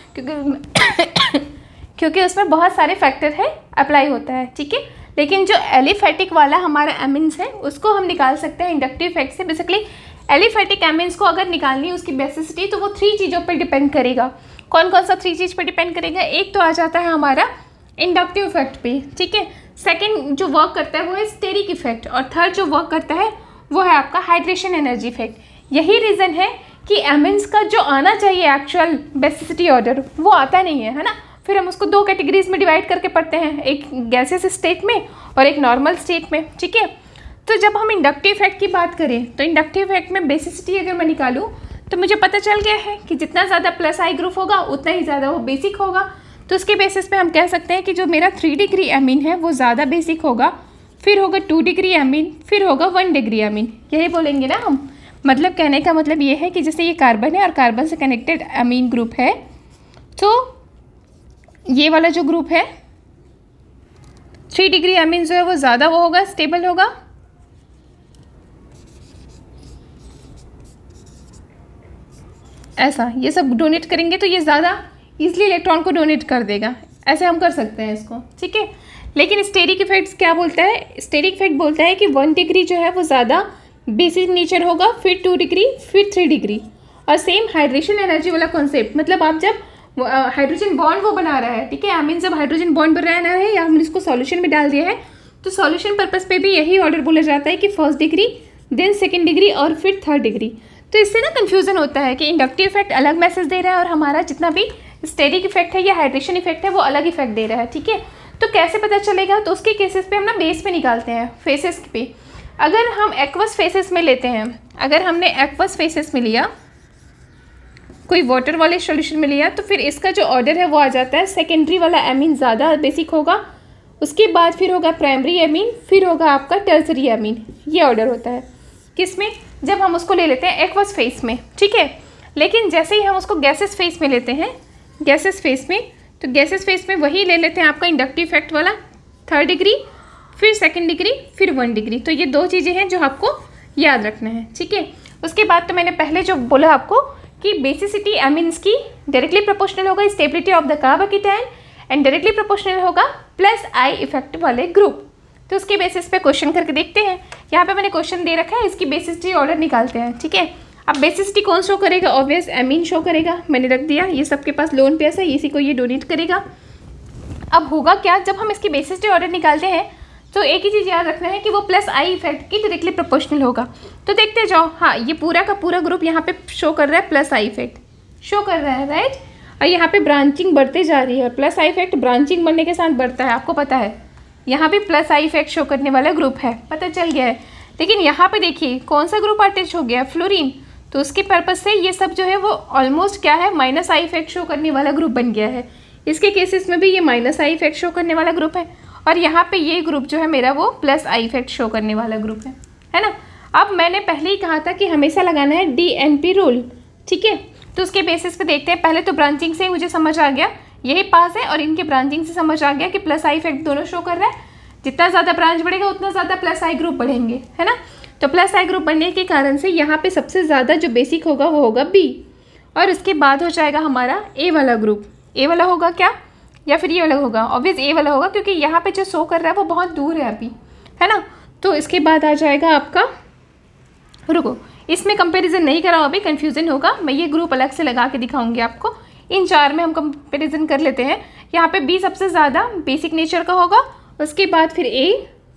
क्योंकि उसमें बहुत सारे फैक्टर है अप्लाई होता है, ठीक है। लेकिन जो एलिफेटिक वाला हमारा एमीन्स है उसको हम निकाल सकते हैं इंडक्टिव इफेक्ट से। बेसिकली एलिफेटिक एमीन्स को अगर निकालनी है उसकी बेसिसिटी तो वो 3 चीज़ों पर डिपेंड करेगा। कौन कौन सा 3 चीज़ पर डिपेंड करेगा, एक तो आ जाता है हमारा इंडक्टिव इफेक्ट पे, ठीक है। सेकेंड जो वर्क करता है वो है स्टेरिक इफेक्ट, और थर्ड जो वर्क करता है वो है आपका हाइड्रेशन एनर्जी इफेक्ट। यही रीज़न है कि एमीन्स का जो आना चाहिए एक्चुअल बेसिसिटी ऑर्डर वो आता नहीं है, है ना। फिर हम उसको 2 कैटेगरीज में डिवाइड करके पढ़ते हैं, एक गैसेस स्टेट में और एक नॉर्मल स्टेट में, ठीक है। तो जब हम इंडक्टिव इफेक्ट की बात करें तो इंडक्टिव इफेक्ट में बेसिसिटी अगर मैं निकालूं तो मुझे पता चल गया है कि जितना ज़्यादा प्लस आई ग्रुप होगा उतना ही ज़्यादा वो बेसिक होगा। तो उसके बेसिस पे हम कह सकते हैं कि जो मेरा 3 डिग्री एमीन है वो ज़्यादा बेसिक होगा, फिर होगा 2 डिग्री एमीन, फिर होगा 1 डिग्री एमीन, यही बोलेंगे ना हम। मतलब कहने का मतलब ये है कि जैसे ये कार्बन है और कार्बन से कनेक्टेड एमीन ग्रुप है, तो ये वाला जो ग्रुप है 3 डिग्री एमीन जो है वो ज़्यादा वो होगा, स्टेबल होगा, ऐसा। ये सब डोनेट करेंगे तो ये ज़्यादा ईजिली इलेक्ट्रॉन को डोनेट कर देगा, ऐसे हम कर सकते हैं इसको, ठीक है। लेकिन स्टेरिक इफेक्ट्स क्या बोलता है, स्टेरिक इफेक्ट बोलता है कि 1 डिग्री जो है वो ज़्यादा बेसिक नेचर होगा, फिर 2 डिग्री, फिर 3 डिग्री। और सेम हाइड्रेशन एनर्जी वाला कॉन्सेप्ट, मतलब आप जब हाइड्रोजन बॉन्ड वो बना रहा है, ठीक है, मीन जब हाइड्रोजन बॉन्ड बन रहा है या हमने इसको सॉल्यूशन में डाल दिया है, तो सॉल्यूशन पर्पस पे भी यही ऑर्डर बोला जाता है कि 1st degree, then 2nd degree और फिर 3rd डिग्री। तो इससे ना कन्फ्यूज़न होता है कि इंडक्टिव इफेक्ट अलग मैसेज दे रहा है और हमारा जितना भी स्टेरिक इफेक्ट है या हाइड्रेशन इफेक्ट है वो अलग इफेक्ट दे रहा है, ठीक है। तो कैसे पता चलेगा, तो उसके केसेस पे हम ना बेस पे निकालते हैं, फेसेस पे। अगर हम एक्वस फेसेस में लेते हैं, अगर हमने एक्वस फेसेस में लिया, कोई वाटर वाले सॉल्यूशन में लिया, तो फिर इसका जो ऑर्डर है वो आ जाता है सेकेंडरी वाला एमीन ज़्यादा बेसिक होगा, उसके बाद फिर होगा प्राइमरी एमीन, फिर होगा आपका टर्सरी एमीन। ये ऑर्डर होता है किस में, जब हम उसको ले लेते हैं एक्वस फेस में, ठीक है। लेकिन जैसे ही हम उसको गैसेस फेस में लेते हैं, गैसेस फेस में, तो गैसेस फेस में वही ले लेते हैं आपका इंडक्टिव इफेक्ट वाला 3rd डिग्री, फिर 2nd डिग्री, फिर 1 डिग्री। तो ये 2 चीज़ें हैं जो आपको याद रखना है, ठीक है। उसके बाद तो मैंने पहले जो बोला आपको कि बेसिसिटी एमीन्स की डायरेक्टली प्रोपोर्शनल होगा stability of the carbocation and directly proportional होगा प्लस आई इफेक्ट वाले ग्रुप। तो उसके बेसिस पे क्वेश्चन करके देखते हैं। यहाँ पे मैंने क्वेश्चन दे रखा है, इसकी बेसिसिटी ऑर्डर निकालते हैं, ठीक है। अब बेसिसिटी कौन शो करेगा, ऑब्वियस एमीन शो करेगा, मैंने रख दिया, ये सबके पास लोन पे है, इसी को ये डोनेट करेगा। अब होगा क्या, जब हम इसकी बेसिसिटी ऑर्डर निकालते हैं तो एक ही चीज़ याद रखना है कि वो प्लस आई इफेक्ट की डायरेक्टली प्रोपोर्शनल होगा। तो देखते जाओ, हाँ ये पूरा का पूरा ग्रुप यहाँ पे शो कर रहा है, प्लस आई इफेक्ट शो कर रहा है, राइट। और यहाँ पे ब्रांचिंग बढ़ते जा रही है, प्लस आई इफेक्ट ब्रांचिंग बढ़ने के साथ बढ़ता है, आपको पता है। यहाँ पे प्लस आई इफेक्ट शो करने वाला ग्रुप है, पता चल गया है। लेकिन यहाँ पे देखिए कौन सा ग्रुप अटैच हो गया, फ्लोरीन। तो उसके पर्पज से ये सब जो है वो ऑलमोस्ट क्या है, माइनस आई इफेक्ट शो करने वाला ग्रुप बन गया है। इसके केसेस में भी ये माइनस आई इफेक्ट शो करने वाला ग्रुप है, और यहाँ पे ये ग्रुप जो है मेरा वो प्लस आई इफेक्ट शो करने वाला ग्रुप है ना। अब मैंने पहले ही कहा था कि हमेशा लगाना है DNP रूल, ठीक है। तो उसके बेसिस पे देखते हैं। पहले तो ब्रांचिंग से ही मुझे समझ आ गया, यही पास है, और इनके ब्रांचिंग से समझ आ गया कि प्लस आई इफेक्ट दोनों शो कर रहा है। जितना ज़्यादा ब्रांच बढ़ेगा उतना ज़्यादा प्लस आई ग्रुप बढ़ेंगे, है ना। तो प्लस आई ग्रुप बढ़ने के कारण से यहाँ पे सबसे ज़्यादा जो बेसिक होगा वो होगा B, और उसके बाद हो जाएगा हमारा A वाला ग्रुप। A वाला होगा क्या, या फिर ये वाला होगा, ऑब्वियस A वाला होगा, क्योंकि यहाँ पे जो शो कर रहा है वो बहुत दूर है अभी, है ना। तो इसके बाद आ जाएगा आपका, रुको इसमें कंपैरिजन नहीं कराओ, अभी कन्फ्यूज़न होगा, मैं ये ग्रुप अलग से लगा के दिखाऊंगी आपको। इन 4 में हम कंपैरिजन कर लेते हैं। यहाँ पे B सबसे ज़्यादा बेसिक नेचर का होगा, उसके बाद फिर A,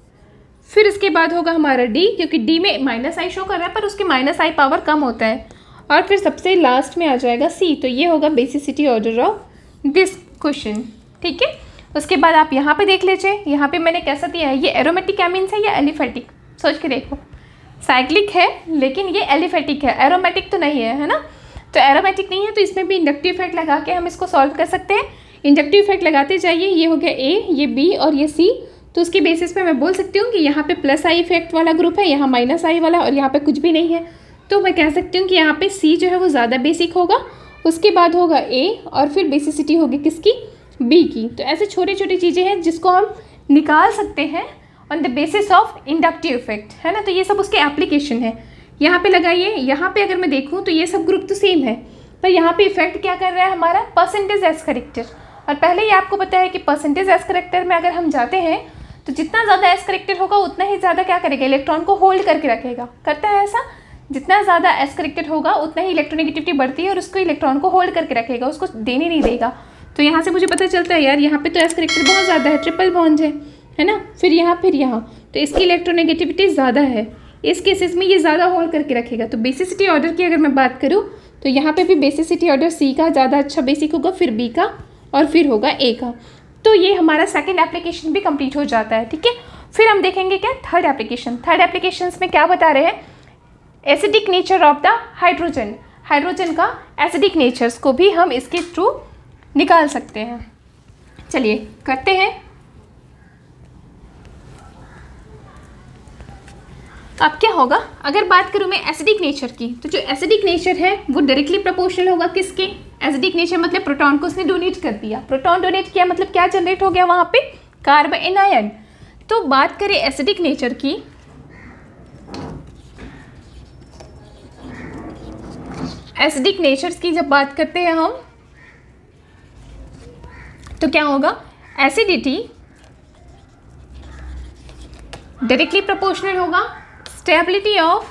फिर इसके बाद होगा हमारा D, क्योंकि D में माइनस आई शो कर रहा है पर उसकी माइनस आई पावर कम होता है, और फिर सबसे लास्ट में आ जाएगा C। तो ये होगा basicity order of this question, ठीक है। उसके बाद आप यहाँ पे देख लीजिए, यहाँ पे मैंने कैसा दिया है, ये एरोमेटिक एमीन्स है या एलिफेटिक, सोच के देखो। साइक्लिक है लेकिन ये एलिफेटिक है, एरोमेटिक तो नहीं है, है ना। तो एरोमेटिक नहीं है तो इसमें भी इंडक्टिव इफेक्ट लगा के हम इसको सॉल्व कर सकते हैं। इंडक्टिव इफेक्ट लगाते जाइए, ये हो गया A, ये B और ये C। तो उसके बेसिस पे मैं बोल सकती हूँ कि यहाँ पे प्लस आई इफेक्ट वाला ग्रुप है, यहाँ माइनस आई वाला, और यहाँ पे कुछ भी नहीं है। तो मैं कह सकती हूँ कि यहाँ पे C जो है वो ज़्यादा बेसिक होगा, उसके बाद होगा A, और फिर बेसिसिटी होगी किसकी, B की। तो ऐसे छोटी छोटी चीज़ें हैं जिसको हम निकाल सकते हैं on the basis of inductive effect, है ना। तो ये सब उसके एप्लीकेशन है। यहाँ पे लगाइए, यहाँ पे अगर मैं देखूँ तो ये सब ग्रुप तो सेम है, पर यहाँ पे इफेक्ट क्या कर रहा है हमारा, परसेंटेज एस करेक्टर। और पहले ही आपको पता है कि परसेंटेज एस करेक्टर में अगर हम जाते हैं तो जितना ज़्यादा एस करेक्टर होगा उतना ही ज़्यादा क्या करेगा, इलेक्ट्रॉन को होल्ड करके रखेगा। करता है ऐसा, जितना ज़्यादा एस करेक्टर होगा उतना ही इलेक्ट्रोनेगेटिविटी बढ़ती है और उसको इलेक्ट्रॉन को होल्ड करके रखेगा, उसको देने नहीं देगा। तो यहाँ से मुझे पता चलता है यार यहाँ पे तो एस करेक्टर बहुत ज़्यादा है, ट्रिपल बॉन्ड है ना। फिर यहाँ तो इसकी इलेक्ट्रोनेगेटिविटी ज़्यादा है, इस केसेस में ये ज़्यादा होल्ड करके रखेगा। तो बेसिसिटी ऑर्डर की अगर मैं बात करूँ तो यहाँ पे भी बेसिसिटी ऑर्डर C का ज़्यादा अच्छा बेसिक होगा, फिर B का, और फिर होगा A का। तो ये हमारा सेकंड एप्लीकेशन भी कंप्लीट हो जाता है, ठीक है। फिर हम देखेंगे क्या, थर्ड एप्लीकेशन। थर्ड एप्लीकेशन में क्या बता रहे हैं, acidic nature of the hydrogen. Hydrogen का एसिडिक नेचर्स को भी हम इसके थ्रू निकाल सकते हैं। चलिए करते हैं। अब क्या होगा, अगर बात करूँ मैं एसिडिक नेचर की, तो जो एसिडिक नेचर है वो डायरेक्टली प्रोपोर्शनल होगा किसके, एसिडिक नेचर मतलब प्रोटॉन को उसने डोनेट कर दिया। प्रोटॉन डोनेट किया मतलब क्या जनरेट हो गया वहाँ पे, कार्बन एनायन। तो बात करें एसिडिक नेचर की, एसिडिक नेचर्स की जब बात करते हैं हम तो क्या होगा, एसिडिटी डायरेक्टली प्रोपोर्शनल होगा stability of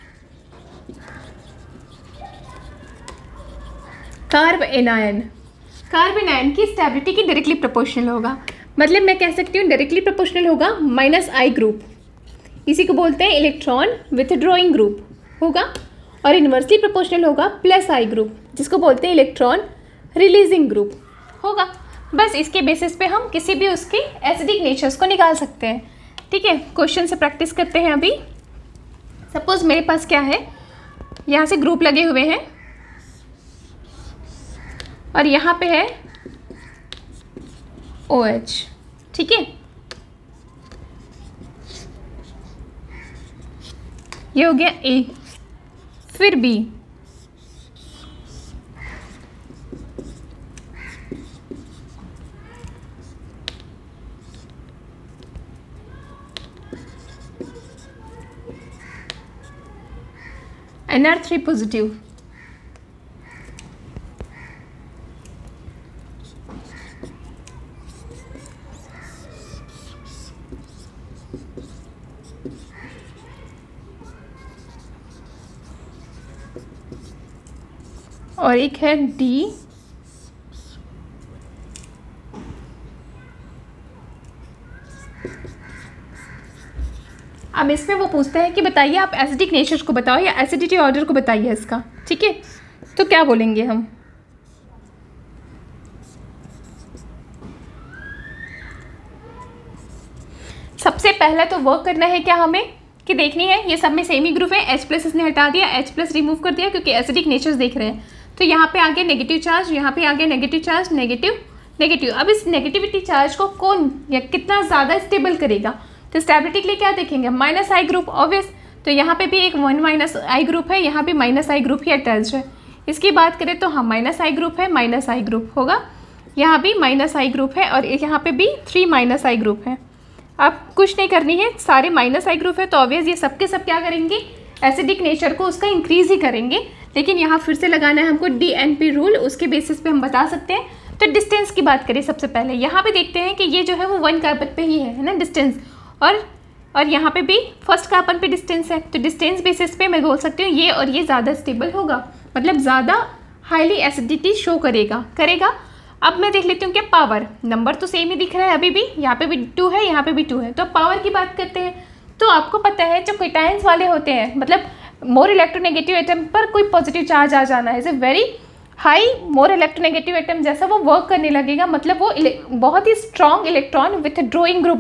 carbon anion. Carbanion की स्टेबिलिटी की डायरेक्टली प्रोपोर्शनल होगा, मतलब मैं कह सकती हूँ डायरेक्टली प्रोपोर्शनल होगा माइनस आई ग्रुप, इसी को बोलते हैं इलेक्ट्रॉन विथड्रॉइंग ग्रुप होगा। और इन्वर्सली प्रोपोर्शनल होगा प्लस आई ग्रुप, जिसको बोलते हैं इलेक्ट्रॉन रिलीजिंग ग्रुप होगा। बस इसके बेसिस पे हम किसी भी उसके एसिडिक नेचर्स को निकाल सकते हैं। ठीक है, क्वेश्चन से प्रैक्टिस करते हैं। अभी सपोज मेरे पास क्या है, यहाँ से ग्रुप लगे हुए हैं और यहाँ पे है OH। ठीक है, ये हो गया A, फिर B, NR3 पॉजिटिव, और एक है D, अब इसमें वो पूछता है कि बताइए आप एसिडिक नेचर को बताओ या एसिडिटी ऑर्डर को बताइए इसका। ठीक है, तो क्या बोलेंगे हम, सबसे पहला तो वर्क करना है क्या हमें कि देखनी है ये सब में सेम ही ग्रुप है। H+ इसने हटा दिया, H+ रिमूव कर दिया क्योंकि एसिडिक नेचर्स देख रहे हैं। तो यहाँ पे आ गया नेगेटिव चार्ज, यहाँ पे आ गया नेगेटिव चार्ज, नेगेटिव नेगेटिव। अब इस नेगेटिविटी चार्ज को कौन या कितना ज़्यादा स्टेबल करेगा, तो स्टेबिलिटी के लिए क्या देखेंगे, माइनस आई ग्रुप ऑब्वियस। तो यहाँ पे भी एक 1 - I ग्रुप है, यहाँ पे -I ग्रुप ही अटैच्ड है। इसकी बात करें तो हाँ -I ग्रुप है, -I ग्रुप होगा, यहाँ भी -I ग्रुप है और यहाँ पे भी 3 -I ग्रुप है। अब कुछ नहीं करनी है, सारे -I ग्रुप है तो ऑब्वियस ये सबके सब क्या करेंगे, एसिडिक नेचर को उसका इंक्रीज़ ही करेंगे। लेकिन यहाँ फिर से लगाना है हमको DNP रूल, उसके बेसिस पे हम बता सकते हैं। तो डिस्टेंस की बात करें सबसे पहले, यहाँ पे देखते हैं कि ये जो है वो 1 कार्बन पे ही है ना डिस्टेंस, और यहाँ पे भी फर्स्ट कार्बन पे डिस्टेंस है। तो डिस्टेंस बेसिस पे मैं बोल सकती हूँ ये और ये ज़्यादा स्टेबल होगा, मतलब ज़्यादा हाईली एसिडिटी शो करेगा। अब मैं देख लेती हूँ कि पावर, नंबर तो सेम ही दिख रहा है अभी भी, यहाँ पे भी 2 है, यहाँ पे भी 2 है। तो पावर की बात करते हैं तो आपको पता है जो क्विटाइंस वाले होते हैं, मतलब मोर इलेक्ट्रोनेगेटिव एटम पर कोई पॉजिटिव चार्ज आ जाना है, is a very high more electronegative atom जैसा वो वर्क करने लगेगा, मतलब वो बहुत ही strong electron withdrawing group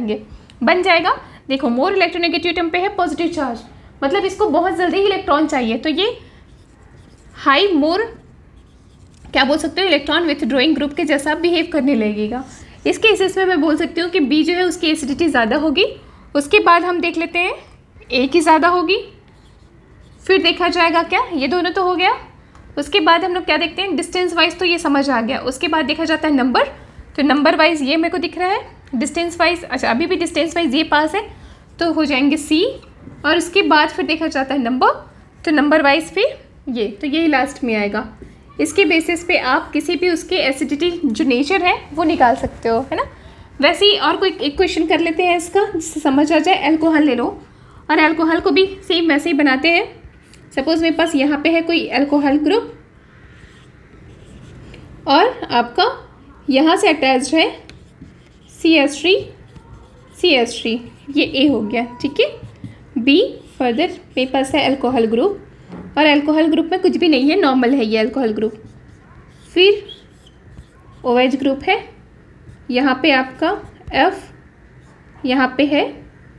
बन जाएगा। देखो मोर इलेक्ट्रोनेगेटिव एटम पे है पॉजिटिव चार्ज, मतलब इसको बहुत जल्दी इलेक्ट्रॉन चाहिए, तो ये हाई मोर क्या बोल सकते हो, इलेक्ट्रॉन विथ ड्रॉइंग ग्रुप के जैसा बिहेव करने लगेगा। इस केसेस में मैं बोल सकती हूँ कि बी जो है उसकी एसिडिटी ज़्यादा होगी। उसके बाद हम देख लेते हैं ए की ज़्यादा होगी, फिर देखा जाएगा क्या, ये दोनों तो हो गया। उसके बाद हम लोग क्या देखते हैं, डिस्टेंस वाइज तो ये समझ आ गया। उसके बाद देखा जाता है नंबर, तो नंबर वाइज ये मेरे को दिख रहा है, डिस्टेंस वाइज अच्छा अभी भी डिस्टेंस वाइज ये पास है तो हो जाएंगे सी, और उसके बाद फिर देखा जाता है नंबर, तो नंबर वाइज फिर ये, तो यही लास्ट में आएगा। इसके बेसिस पे आप किसी भी उसके एसिडिटी जो नेचर है वो निकाल सकते हो, है ना। वैसे ही और कोई एक क्वेश्चन कर लेते हैं इसका, जिससे समझ आ जाए। एल्कोहल ले लो, और एल्कोहल को भी सेम वैसे ही बनाते हैं। सपोज मेरे पास यहाँ पे है कोई एल्कोहल ग्रुप और आपका यहाँ से अटैच्ड है CH3, ये ए हो गया, ठीक है। बी फर्दर मेरे पास है एल्कोहल ग्रुप, और एल्कोहल ग्रुप में कुछ भी नहीं है, नॉर्मल है ये एल्कोहल ग्रुप। फिर OH ग्रुप है, यहाँ पे आपका F, यहाँ पे है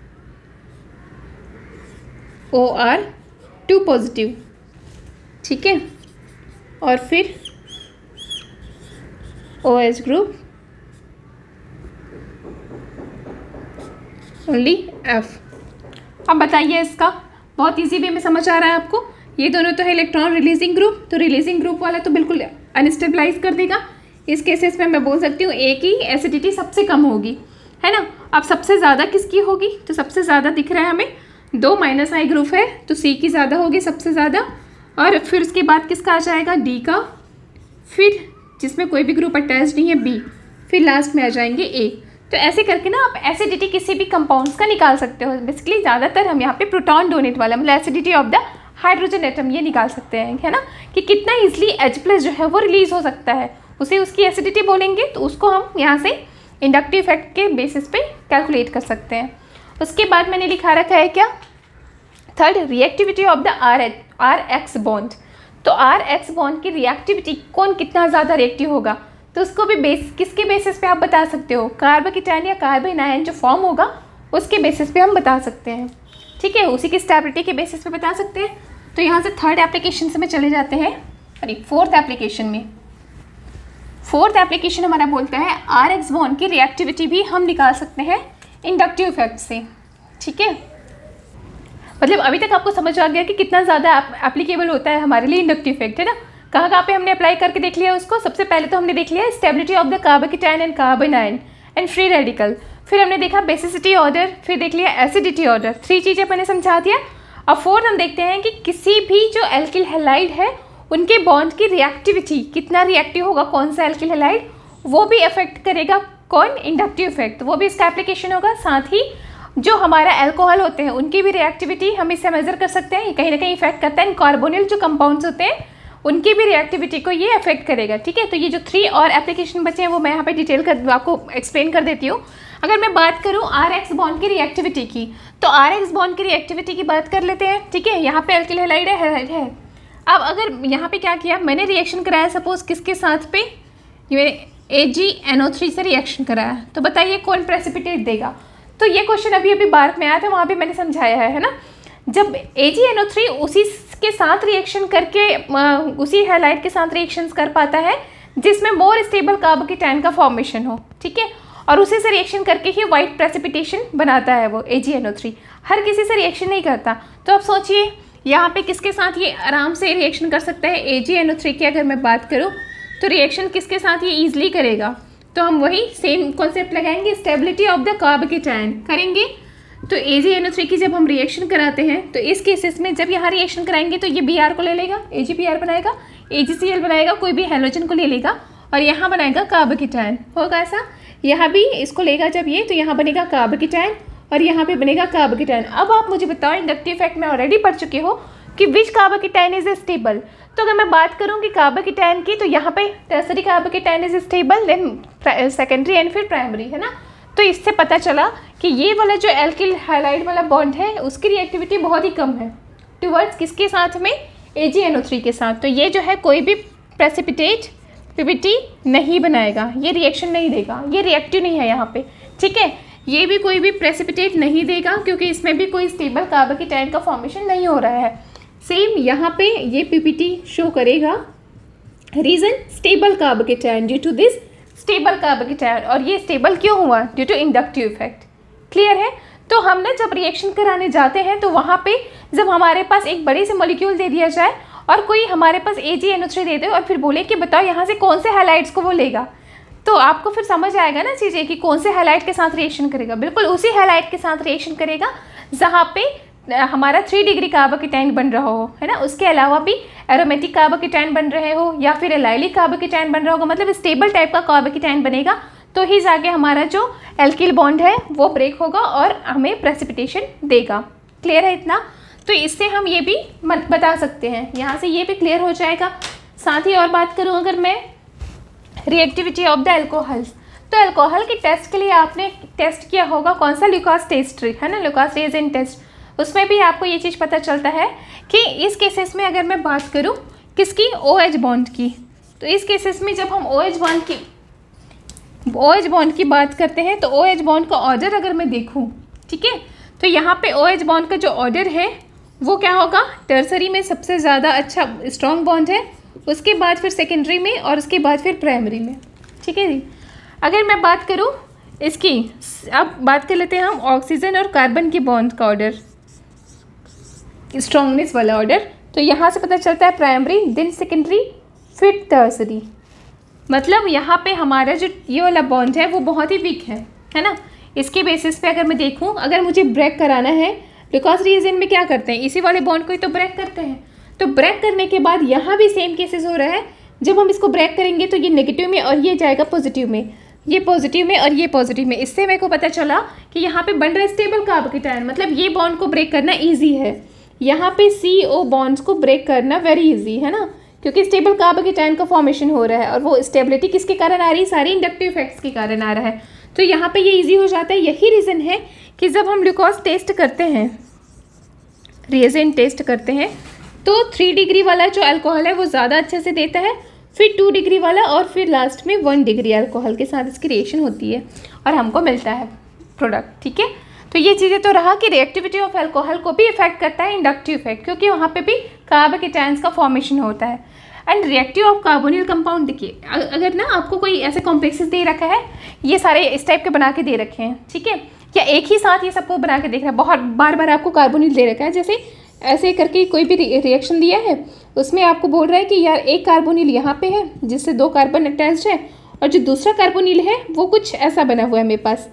OR2 पॉजिटिव, ठीक है। और फिर OH ग्रुप ओनली F। अब बताइए इसका, बहुत इजी वे में समझ आ रहा है आपको। ये दोनों तो है इलेक्ट्रॉन रिलीजिंग ग्रुप, तो रिलीजिंग ग्रुप वाला तो बिल्कुल अनस्टेबलाइज कर देगा। इस केसेस में मैं बोल सकती हूँ ए की एसिडिटी सबसे कम होगी, है ना। अब सबसे ज़्यादा किसकी होगी, तो सबसे ज़्यादा दिख रहा है हमें 2 -I ग्रुप है, तो सी की ज़्यादा होगी सबसे ज़्यादा। और फिर उसके बाद किसका आ जाएगा, डी का, फिर जिसमें कोई भी ग्रुप अटैच नहीं है बी, फिर लास्ट में आ जाएंगे ए। तो ऐसे करके ना आप एसिडिटी किसी भी कंपाउंड्स का निकाल सकते हो। बेसिकली ज़्यादातर हम यहाँ पे प्रोटॉन डोनेट वाला, मतलब acidity of the hydrogen atom, ये निकाल सकते हैं, है ना, कि कितना ईजिली H+ जो है वो रिलीज हो सकता है, उसे उसकी एसिडिटी बोलेंगे। तो उसको हम यहाँ से इंडक्टिव इफेक्ट के बेसिस पे कैलकुलेट कर सकते हैं। उसके बाद मैंने लिखा रखा है क्या, third reactivity of the RX bond. तो RX बॉन्ड की रिएक्टिविटी कौन कितना ज़्यादा रिएक्टिव होगा, तो उसको भी किसके बेसिस पे आप बता सकते हो, कार्बोकेटायन या कार्बन आयन जो फॉर्म होगा उसके बेसिस पे हम बता सकते हैं। ठीक है, उसी की स्टेबिलिटी के बेसिस पे बता सकते हैं। तो यहाँ से थर्ड एप्लीकेशन से में चले जाते हैं, सॉरी फोर्थ एप्लीकेशन में। फोर्थ एप्लीकेशन हमारा बोलता है RX बॉन्ड की रिएक्टिविटी भी हम निकाल सकते हैं इंडक्टिव इफेक्ट से। ठीक है, मतलब अभी तक आपको समझ आ गया कि कितना ज़्यादा एप्लीकेबल होता है हमारे लिए इंडक्टिव इफेक्ट, है ना। कहाँ कहाँ पे हमने अप्लाई करके देख लिया उसको। सबसे पहले तो हमने देख लिया stability of the carbocation and carbanion and free radical, फिर हमने देखा बेसिसिटी ऑर्डर, फिर देख लिया एसिडिटी ऑर्डर। 3 चीज़ें मैंने समझा दिया। अब फोर्थ हम देखते हैं कि किसी भी जो एल्किल हैलाइड है उनके बॉन्ड की रिएक्टिविटी कितना रिएक्टिव होगा, कौन सा एल्किल हैलाइड, वो भी अफेक्ट करेगा कौन, इंडक्टिव इफेक्ट, वो भी इसका एप्लीकेशन होगा। साथ ही जो हमारा अल्कोहल होते हैं उनकी भी रिएक्टिविटी हम इससे मेजर कर सकते हैं, कहीं ना कहीं इफेक्ट करता है। कार्बोनिल जो कंपाउंड्स होते हैं उनकी भी रिएक्टिविटी को ये अफेक्ट करेगा। ठीक है, तो ये जो 3 और एप्लीकेशन बचे हैं वो मैं यहाँ पे डिटेल कर आपको एक्सप्लेन कर देती हूँ। अगर मैं बात करूँ RX बॉन्ड की रिएक्टिविटी की, तो RX बॉन्ड की रिएक्टिविटी की बात कर लेते हैं। ठीक है, यहाँ पे अल्किल हैलाइड है। अब अगर यहाँ पे क्या किया मैंने, रिएक्शन कराया सपोज किसके साथ पे, ये AgNO3 से रिएक्शन कराया, तो बताइए कौन प्रेसिपिटेट देगा। तो ये क्वेश्चन अभी अभी बार में आया था, वहाँ पे मैंने समझाया है ना। जब AgNO3 उसी के साथ रिएक्शन करके उसी हैलाइड के साथ रिएक्शंस कर पाता है जिसमें मोर स्टेबल कार्बोकेटायन का फॉर्मेशन हो। ठीक है, और उसी से रिएक्शन करके ही वाइट प्रेसिपिटेशन बनाता है वो AgNO3, हर किसी से रिएक्शन नहीं करता। तो अब सोचिए यहाँ पे किसके साथ ये आराम से रिएक्शन कर सकता है, AgNO3 की अगर मैं बात करूँ तो रिएक्शन किसके साथ ये ईजिली करेगा, तो हम वही सेम कॉन्सेप्ट लगाएंगे, स्टेबिलिटी ऑफ द कार्बोकेटायन करेंगे। तो AgNO3 की जब हम रिएक्शन कराते हैं तो इस केसेस में जब यहाँ रिएक्शन कराएंगे तो ये Br को ले लेगा, AgBr बनाएगा, AgCl बनाएगा, कोई भी हैलोजन को ले लेगा और यहाँ बनाएगा कार्बोकेटायन। होगा ऐसा, यहाँ भी इसको लेगा जब ये, तो यहाँ बनेगा कार्बोकेटायन और यहाँ पे बनेगा कार्बोकेटायन। अब आप मुझे बताओ, इंडक्टिव इफेक्ट में ऑलरेडी पढ़ चुके हो कि विच कार्बोकेटायन इज स्टेबल। तो अगर मैं बात करूँ कि कार्बोकेटायन की, तो यहाँ पे tertiary carbocation is stable, then secondary and फिर प्राइमरी, है ना। तो इससे पता चला कि ये वाला जो एल्किल हैलाइड वाला बॉन्ड है उसकी रिएक्टिविटी बहुत ही कम है टुवर्ड्स किसके साथ में, AgNO3 के साथ। तो ये जो है कोई भी प्रेसिपिटेट PBT नहीं बनाएगा, ये रिएक्शन नहीं देगा, ये रिएक्टिव नहीं है यहाँ पे। ठीक है, ये भी कोई भी प्रेसिपिटेट नहीं देगा क्योंकि इसमें भी कोई स्टेबल कार्बोकेटायन का फॉर्मेशन नहीं हो रहा है। सेम यहाँ पे ये PBT शो करेगा, reason stable carbocation, due to this stable carbocation. और ये स्टेबल क्यों हुआ, due to inductive effect. Clear है। तो हम ना जब रिएक्शन कराने जाते हैं तो वहाँ पे जब हमारे पास एक बड़े से मॉलिक्यूल दे दिया जाए और कोई हमारे पास AgNO3 दे दे और फिर बोले कि बताओ यहाँ से कौन से हैलाइड्स को वो लेगा, तो आपको फिर समझ आएगा ना चीज़ें कि कौन से हैलाइड के साथ रिएक्शन करेगा। बिल्कुल उसी हैलाइड के साथ रिएक्शन करेगा जहाँ पे हमारा 3 डिग्री कार्बोकेटायन बन रहा हो, है ना। उसके अलावा भी एरोमेटिक कार्बोकेटायन बन रहे हो या फिर एलाइलिक कार्बोकेटायन बन रहा होगा, मतलब स्टेबल टाइप का कार्बोकेटायन बनेगा, तो ही जाके हमारा जो एल्किल बॉन्ड है वो ब्रेक होगा और हमें प्रेसिपिटेशन देगा। क्लियर है इतना। तो इससे हम ये भी बता सकते हैं, यहाँ से ये भी क्लियर हो जाएगा। साथ ही और बात करूँ अगर मैं रिएक्टिविटी ऑफ द एल्कोहल्स, तो अल्कोहल के टेस्ट के लिए आपने टेस्ट किया होगा कौन सा, लुकास टेस्ट, है ना, लुकास रेज़न टेस्ट। उसमें भी आपको ये चीज़ पता चलता है कि इस केसेस में अगर मैं बात करूँ किसकी, OH बॉन्ड की, तो इस केसेस में जब हम OH बॉन्ड की बात करते हैं तो OH बॉन्ड का ऑर्डर अगर मैं देखूँ, ठीक है, तो यहाँ पे OH बॉन्ड का जो ऑर्डर है वो क्या होगा, टर्सरी में सबसे ज़्यादा अच्छा स्ट्रॉन्ग बॉन्ड है, उसके बाद फिर सेकेंडरी में और उसके बाद फिर प्राइमरी में। ठीक है जी। अगर मैं बात करूँ इसकी, अब बात कर लेते हैं हम ऑक्सीजन और कार्बन की बॉन्ड का ऑर्डर, स्ट्रॉन्गनेस वाला ऑर्डर। तो यहाँ से पता चलता है प्राइमरी, देन सेकेंडरी, फिर टर्सरी। मतलब यहाँ पे हमारा जो ये वाला बॉन्ड है वो बहुत ही वीक है ना। इसके बेसिस पे अगर मैं देखूँ, अगर मुझे ब्रेक कराना है, लुकास रिएजेंट में क्या करते हैं, इसी वाले बॉन्ड को ही तो ब्रेक करते हैं। तो ब्रेक करने के बाद यहाँ भी सेम केसेस हो रहा है, जब हम इसको ब्रेक करेंगे तो ये नेगेटिव में और ये जाएगा पॉजिटिव में, ये पॉजिटिव में और ये पॉजिटिव में। इससे मेरे को पता चला कि यहाँ पे बन रहा है स्टेबल कार्बोकेटायन, मतलब ये बॉन्ड को ब्रेक करना ईजी है। यहाँ पे CO बॉन्ड्स को ब्रेक करना वेरी इजी है ना, क्योंकि स्टेबल कार्बोकेटायन का फॉर्मेशन हो रहा है और वो स्टेबिलिटी किसके कारण आ रही है, सारी इंडक्टिव इफेक्ट्स के कारण आ रहा है। तो यहाँ पे ये इजी हो जाता है। यही रीज़न है कि जब हम ग्लूकोज टेस्ट करते हैं, रिएजेंट टेस्ट करते हैं, तो 3 डिग्री वाला जो अल्कोहल है वो ज़्यादा अच्छे से देता है, फिर 2 डिग्री वाला, और फिर लास्ट में 1 डिग्री अल्कोहल के साथ इसकी रिएक्शन होती है और हमको मिलता है प्रोडक्ट। ठीक है, तो ये चीज़ें तो रहा कि रिएक्टिविटी ऑफ अल्कोहल को भी इफेक्ट करता है इंडक्टिव इफेक्ट, क्योंकि वहाँ पे भी कार्बोकेटायंस का फॉर्मेशन होता है। And reactive of carbonyl compound, देखिए अगर ना आपको कोई ऐसे कॉम्प्लेक्सेस दे रखा है, ये सारे इस टाइप के बना के दे रखे हैं, ठीक है, या एक ही साथ ये सबको बना के देख रहा है, बहुत बार बार आपको कार्बोनिल दे रखा है, जैसे ऐसे करके कोई भी रिएक्शन दिया है उसमें आपको बोल रहा है कि यार एक कार्बोनिल यहाँ पे है जिससे 2 कार्बन अटैच्ड है, और जो दूसरा कार्बोनिल है वो कुछ ऐसा बना हुआ है मेरे पास,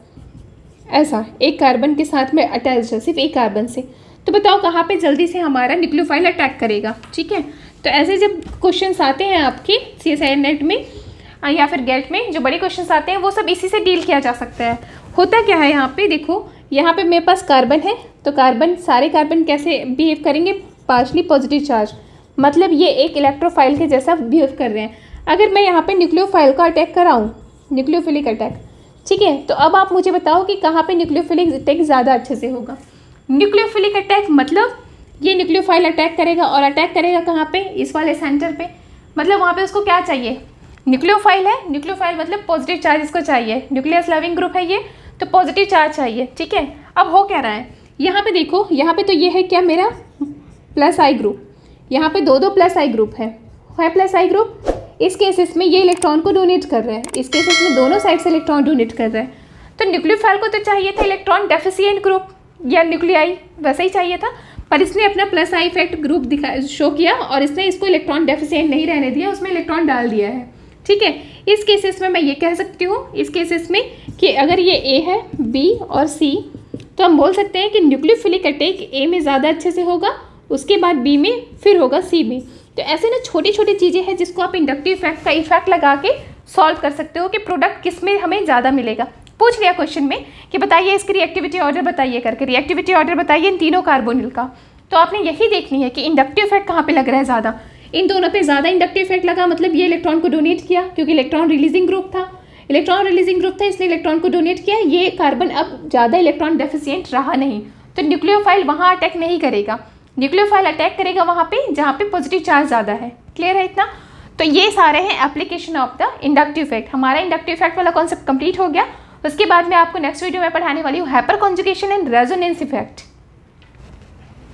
ऐसा एक कार्बन के साथ में अटैच्ड है सिर्फ एक कार्बन से। तो बताओ कहाँ पे जल्दी से हमारा न्यूक्लियोफाइल अटैक करेगा। ठीक है, तो ऐसे जब क्वेश्चंस आते हैं आपके CSIR नेट में या फिर गेट में, जो बड़े क्वेश्चंस आते हैं वो सब इसी से डील किया जा सकता है। होता क्या है यहाँ पे, देखो यहाँ पे मेरे पास कार्बन है, तो कार्बन, सारे कार्बन कैसे बिहेव करेंगे, पार्शली पॉजिटिव चार्ज, मतलब ये एक इलेक्ट्रोफाइल के जैसा बिहेव कर रहे हैं। अगर मैं यहाँ पे न्यूक्लियोफाइल का अटैक कराऊँ, न्यूक्लियोफिलिक अटैक, ठीक है, तो अब आप मुझे बताओ कि कहाँ पे न्यूक्लियोफिलिक अटैक ज़्यादा अच्छे से होगा। न्यूक्लियोफिलिक अटैक मतलब ये न्यूक्लियोफाइल अटैक करेगा, और अटैक करेगा कहाँ पे, इस वाले सेंटर पे, मतलब वहाँ पे उसको क्या चाहिए, न्यूक्लियोफाइल है, न्यूक्लियोफाइल मतलब पॉजिटिव चार्ज इसको चाहिए, न्यूक्लियस लविंग ग्रुप है ये, तो पॉजिटिव चार्ज चाहिए। ठीक है, अब हो क्या रहा है यहाँ पे, देखो यहाँ पे तो ये है क्या, मेरा प्लस आई ग्रुप, यहाँ पे 2 प्लस आई ग्रुप है प्लस आई ग्रुप। इस केसेस में ये इलेक्ट्रॉन को डोनेट कर रहा है, इस केसेस में दोनों साइड से इलेक्ट्रॉन डोनेट कर रहा है। तो न्यूक्लियोफाइल को तो चाहिए था इलेक्ट्रॉन डेफिशिएंट ग्रुप या न्यूक्लियाई, वैसा ही चाहिए था, पर इसने अपना plus I effect group show किया और इसने इसको इलेक्ट्रॉन डेफिशिएंट नहीं रहने दिया, उसमें इलेक्ट्रॉन डाल दिया है। ठीक है, इस केसेस में मैं ये कह सकती हूँ, इस केसेस में कि अगर ये ए है, बी और सी, तो हम बोल सकते हैं कि न्यूक्लियोफिलिक अटैक ए में ज़्यादा अच्छे से होगा, उसके बाद बी में, फिर होगा सी में। तो ऐसे ना छोटी छोटी चीज़ें हैं जिसको आप इंडक्टिव इफेक्ट का इफेक्ट लगा के सॉल्व कर सकते हो कि प्रोडक्ट किस में हमें ज़्यादा मिलेगा। पूछ लिया क्वेश्चन में कि बताइए इसकी रिएक्टिविटी ऑर्डर बताइए करके, रिएक्टिविटी ऑर्डर बताइए इन तीनों कार्बोनिल का, तो आपने यही देखनी है कि इंडक्टिव इफेक्ट कहाँ पे लग रहा है ज़्यादा। इन दोनों पे ज़्यादा इंडक्टिव इफेक्ट लगा, मतलब ये इलेक्ट्रॉन को डोनेट किया, क्योंकि इलेक्ट्रॉन रिलीजिंग ग्रुप था, इलेक्ट्रॉन रिलीजिंग ग्रुप था इसलिए इलेक्ट्रॉन को डोनेट किया। ये कार्बन अब ज़्यादा इलेक्ट्रॉन डेफिशिएंट रहा नहीं, तो न्यूक्लियोफाइल वहाँ अटैक नहीं करेगा, न्यूक्लियोफाइल अटैक करेगा वहाँ पे जहाँ पे पॉजिटिव चार्ज ज़्यादा है। क्लियर है इतना? तो ये सारे हैं application of the inductive effect. हमारा इंडक्टिव इफेक्ट वाला कॉन्सेप्ट कंप्लीट हो गया। उसके बाद मैं आपको नेक्स्ट वीडियो में पढ़ाने वाली हूँ hyperconjugation and resonance effect.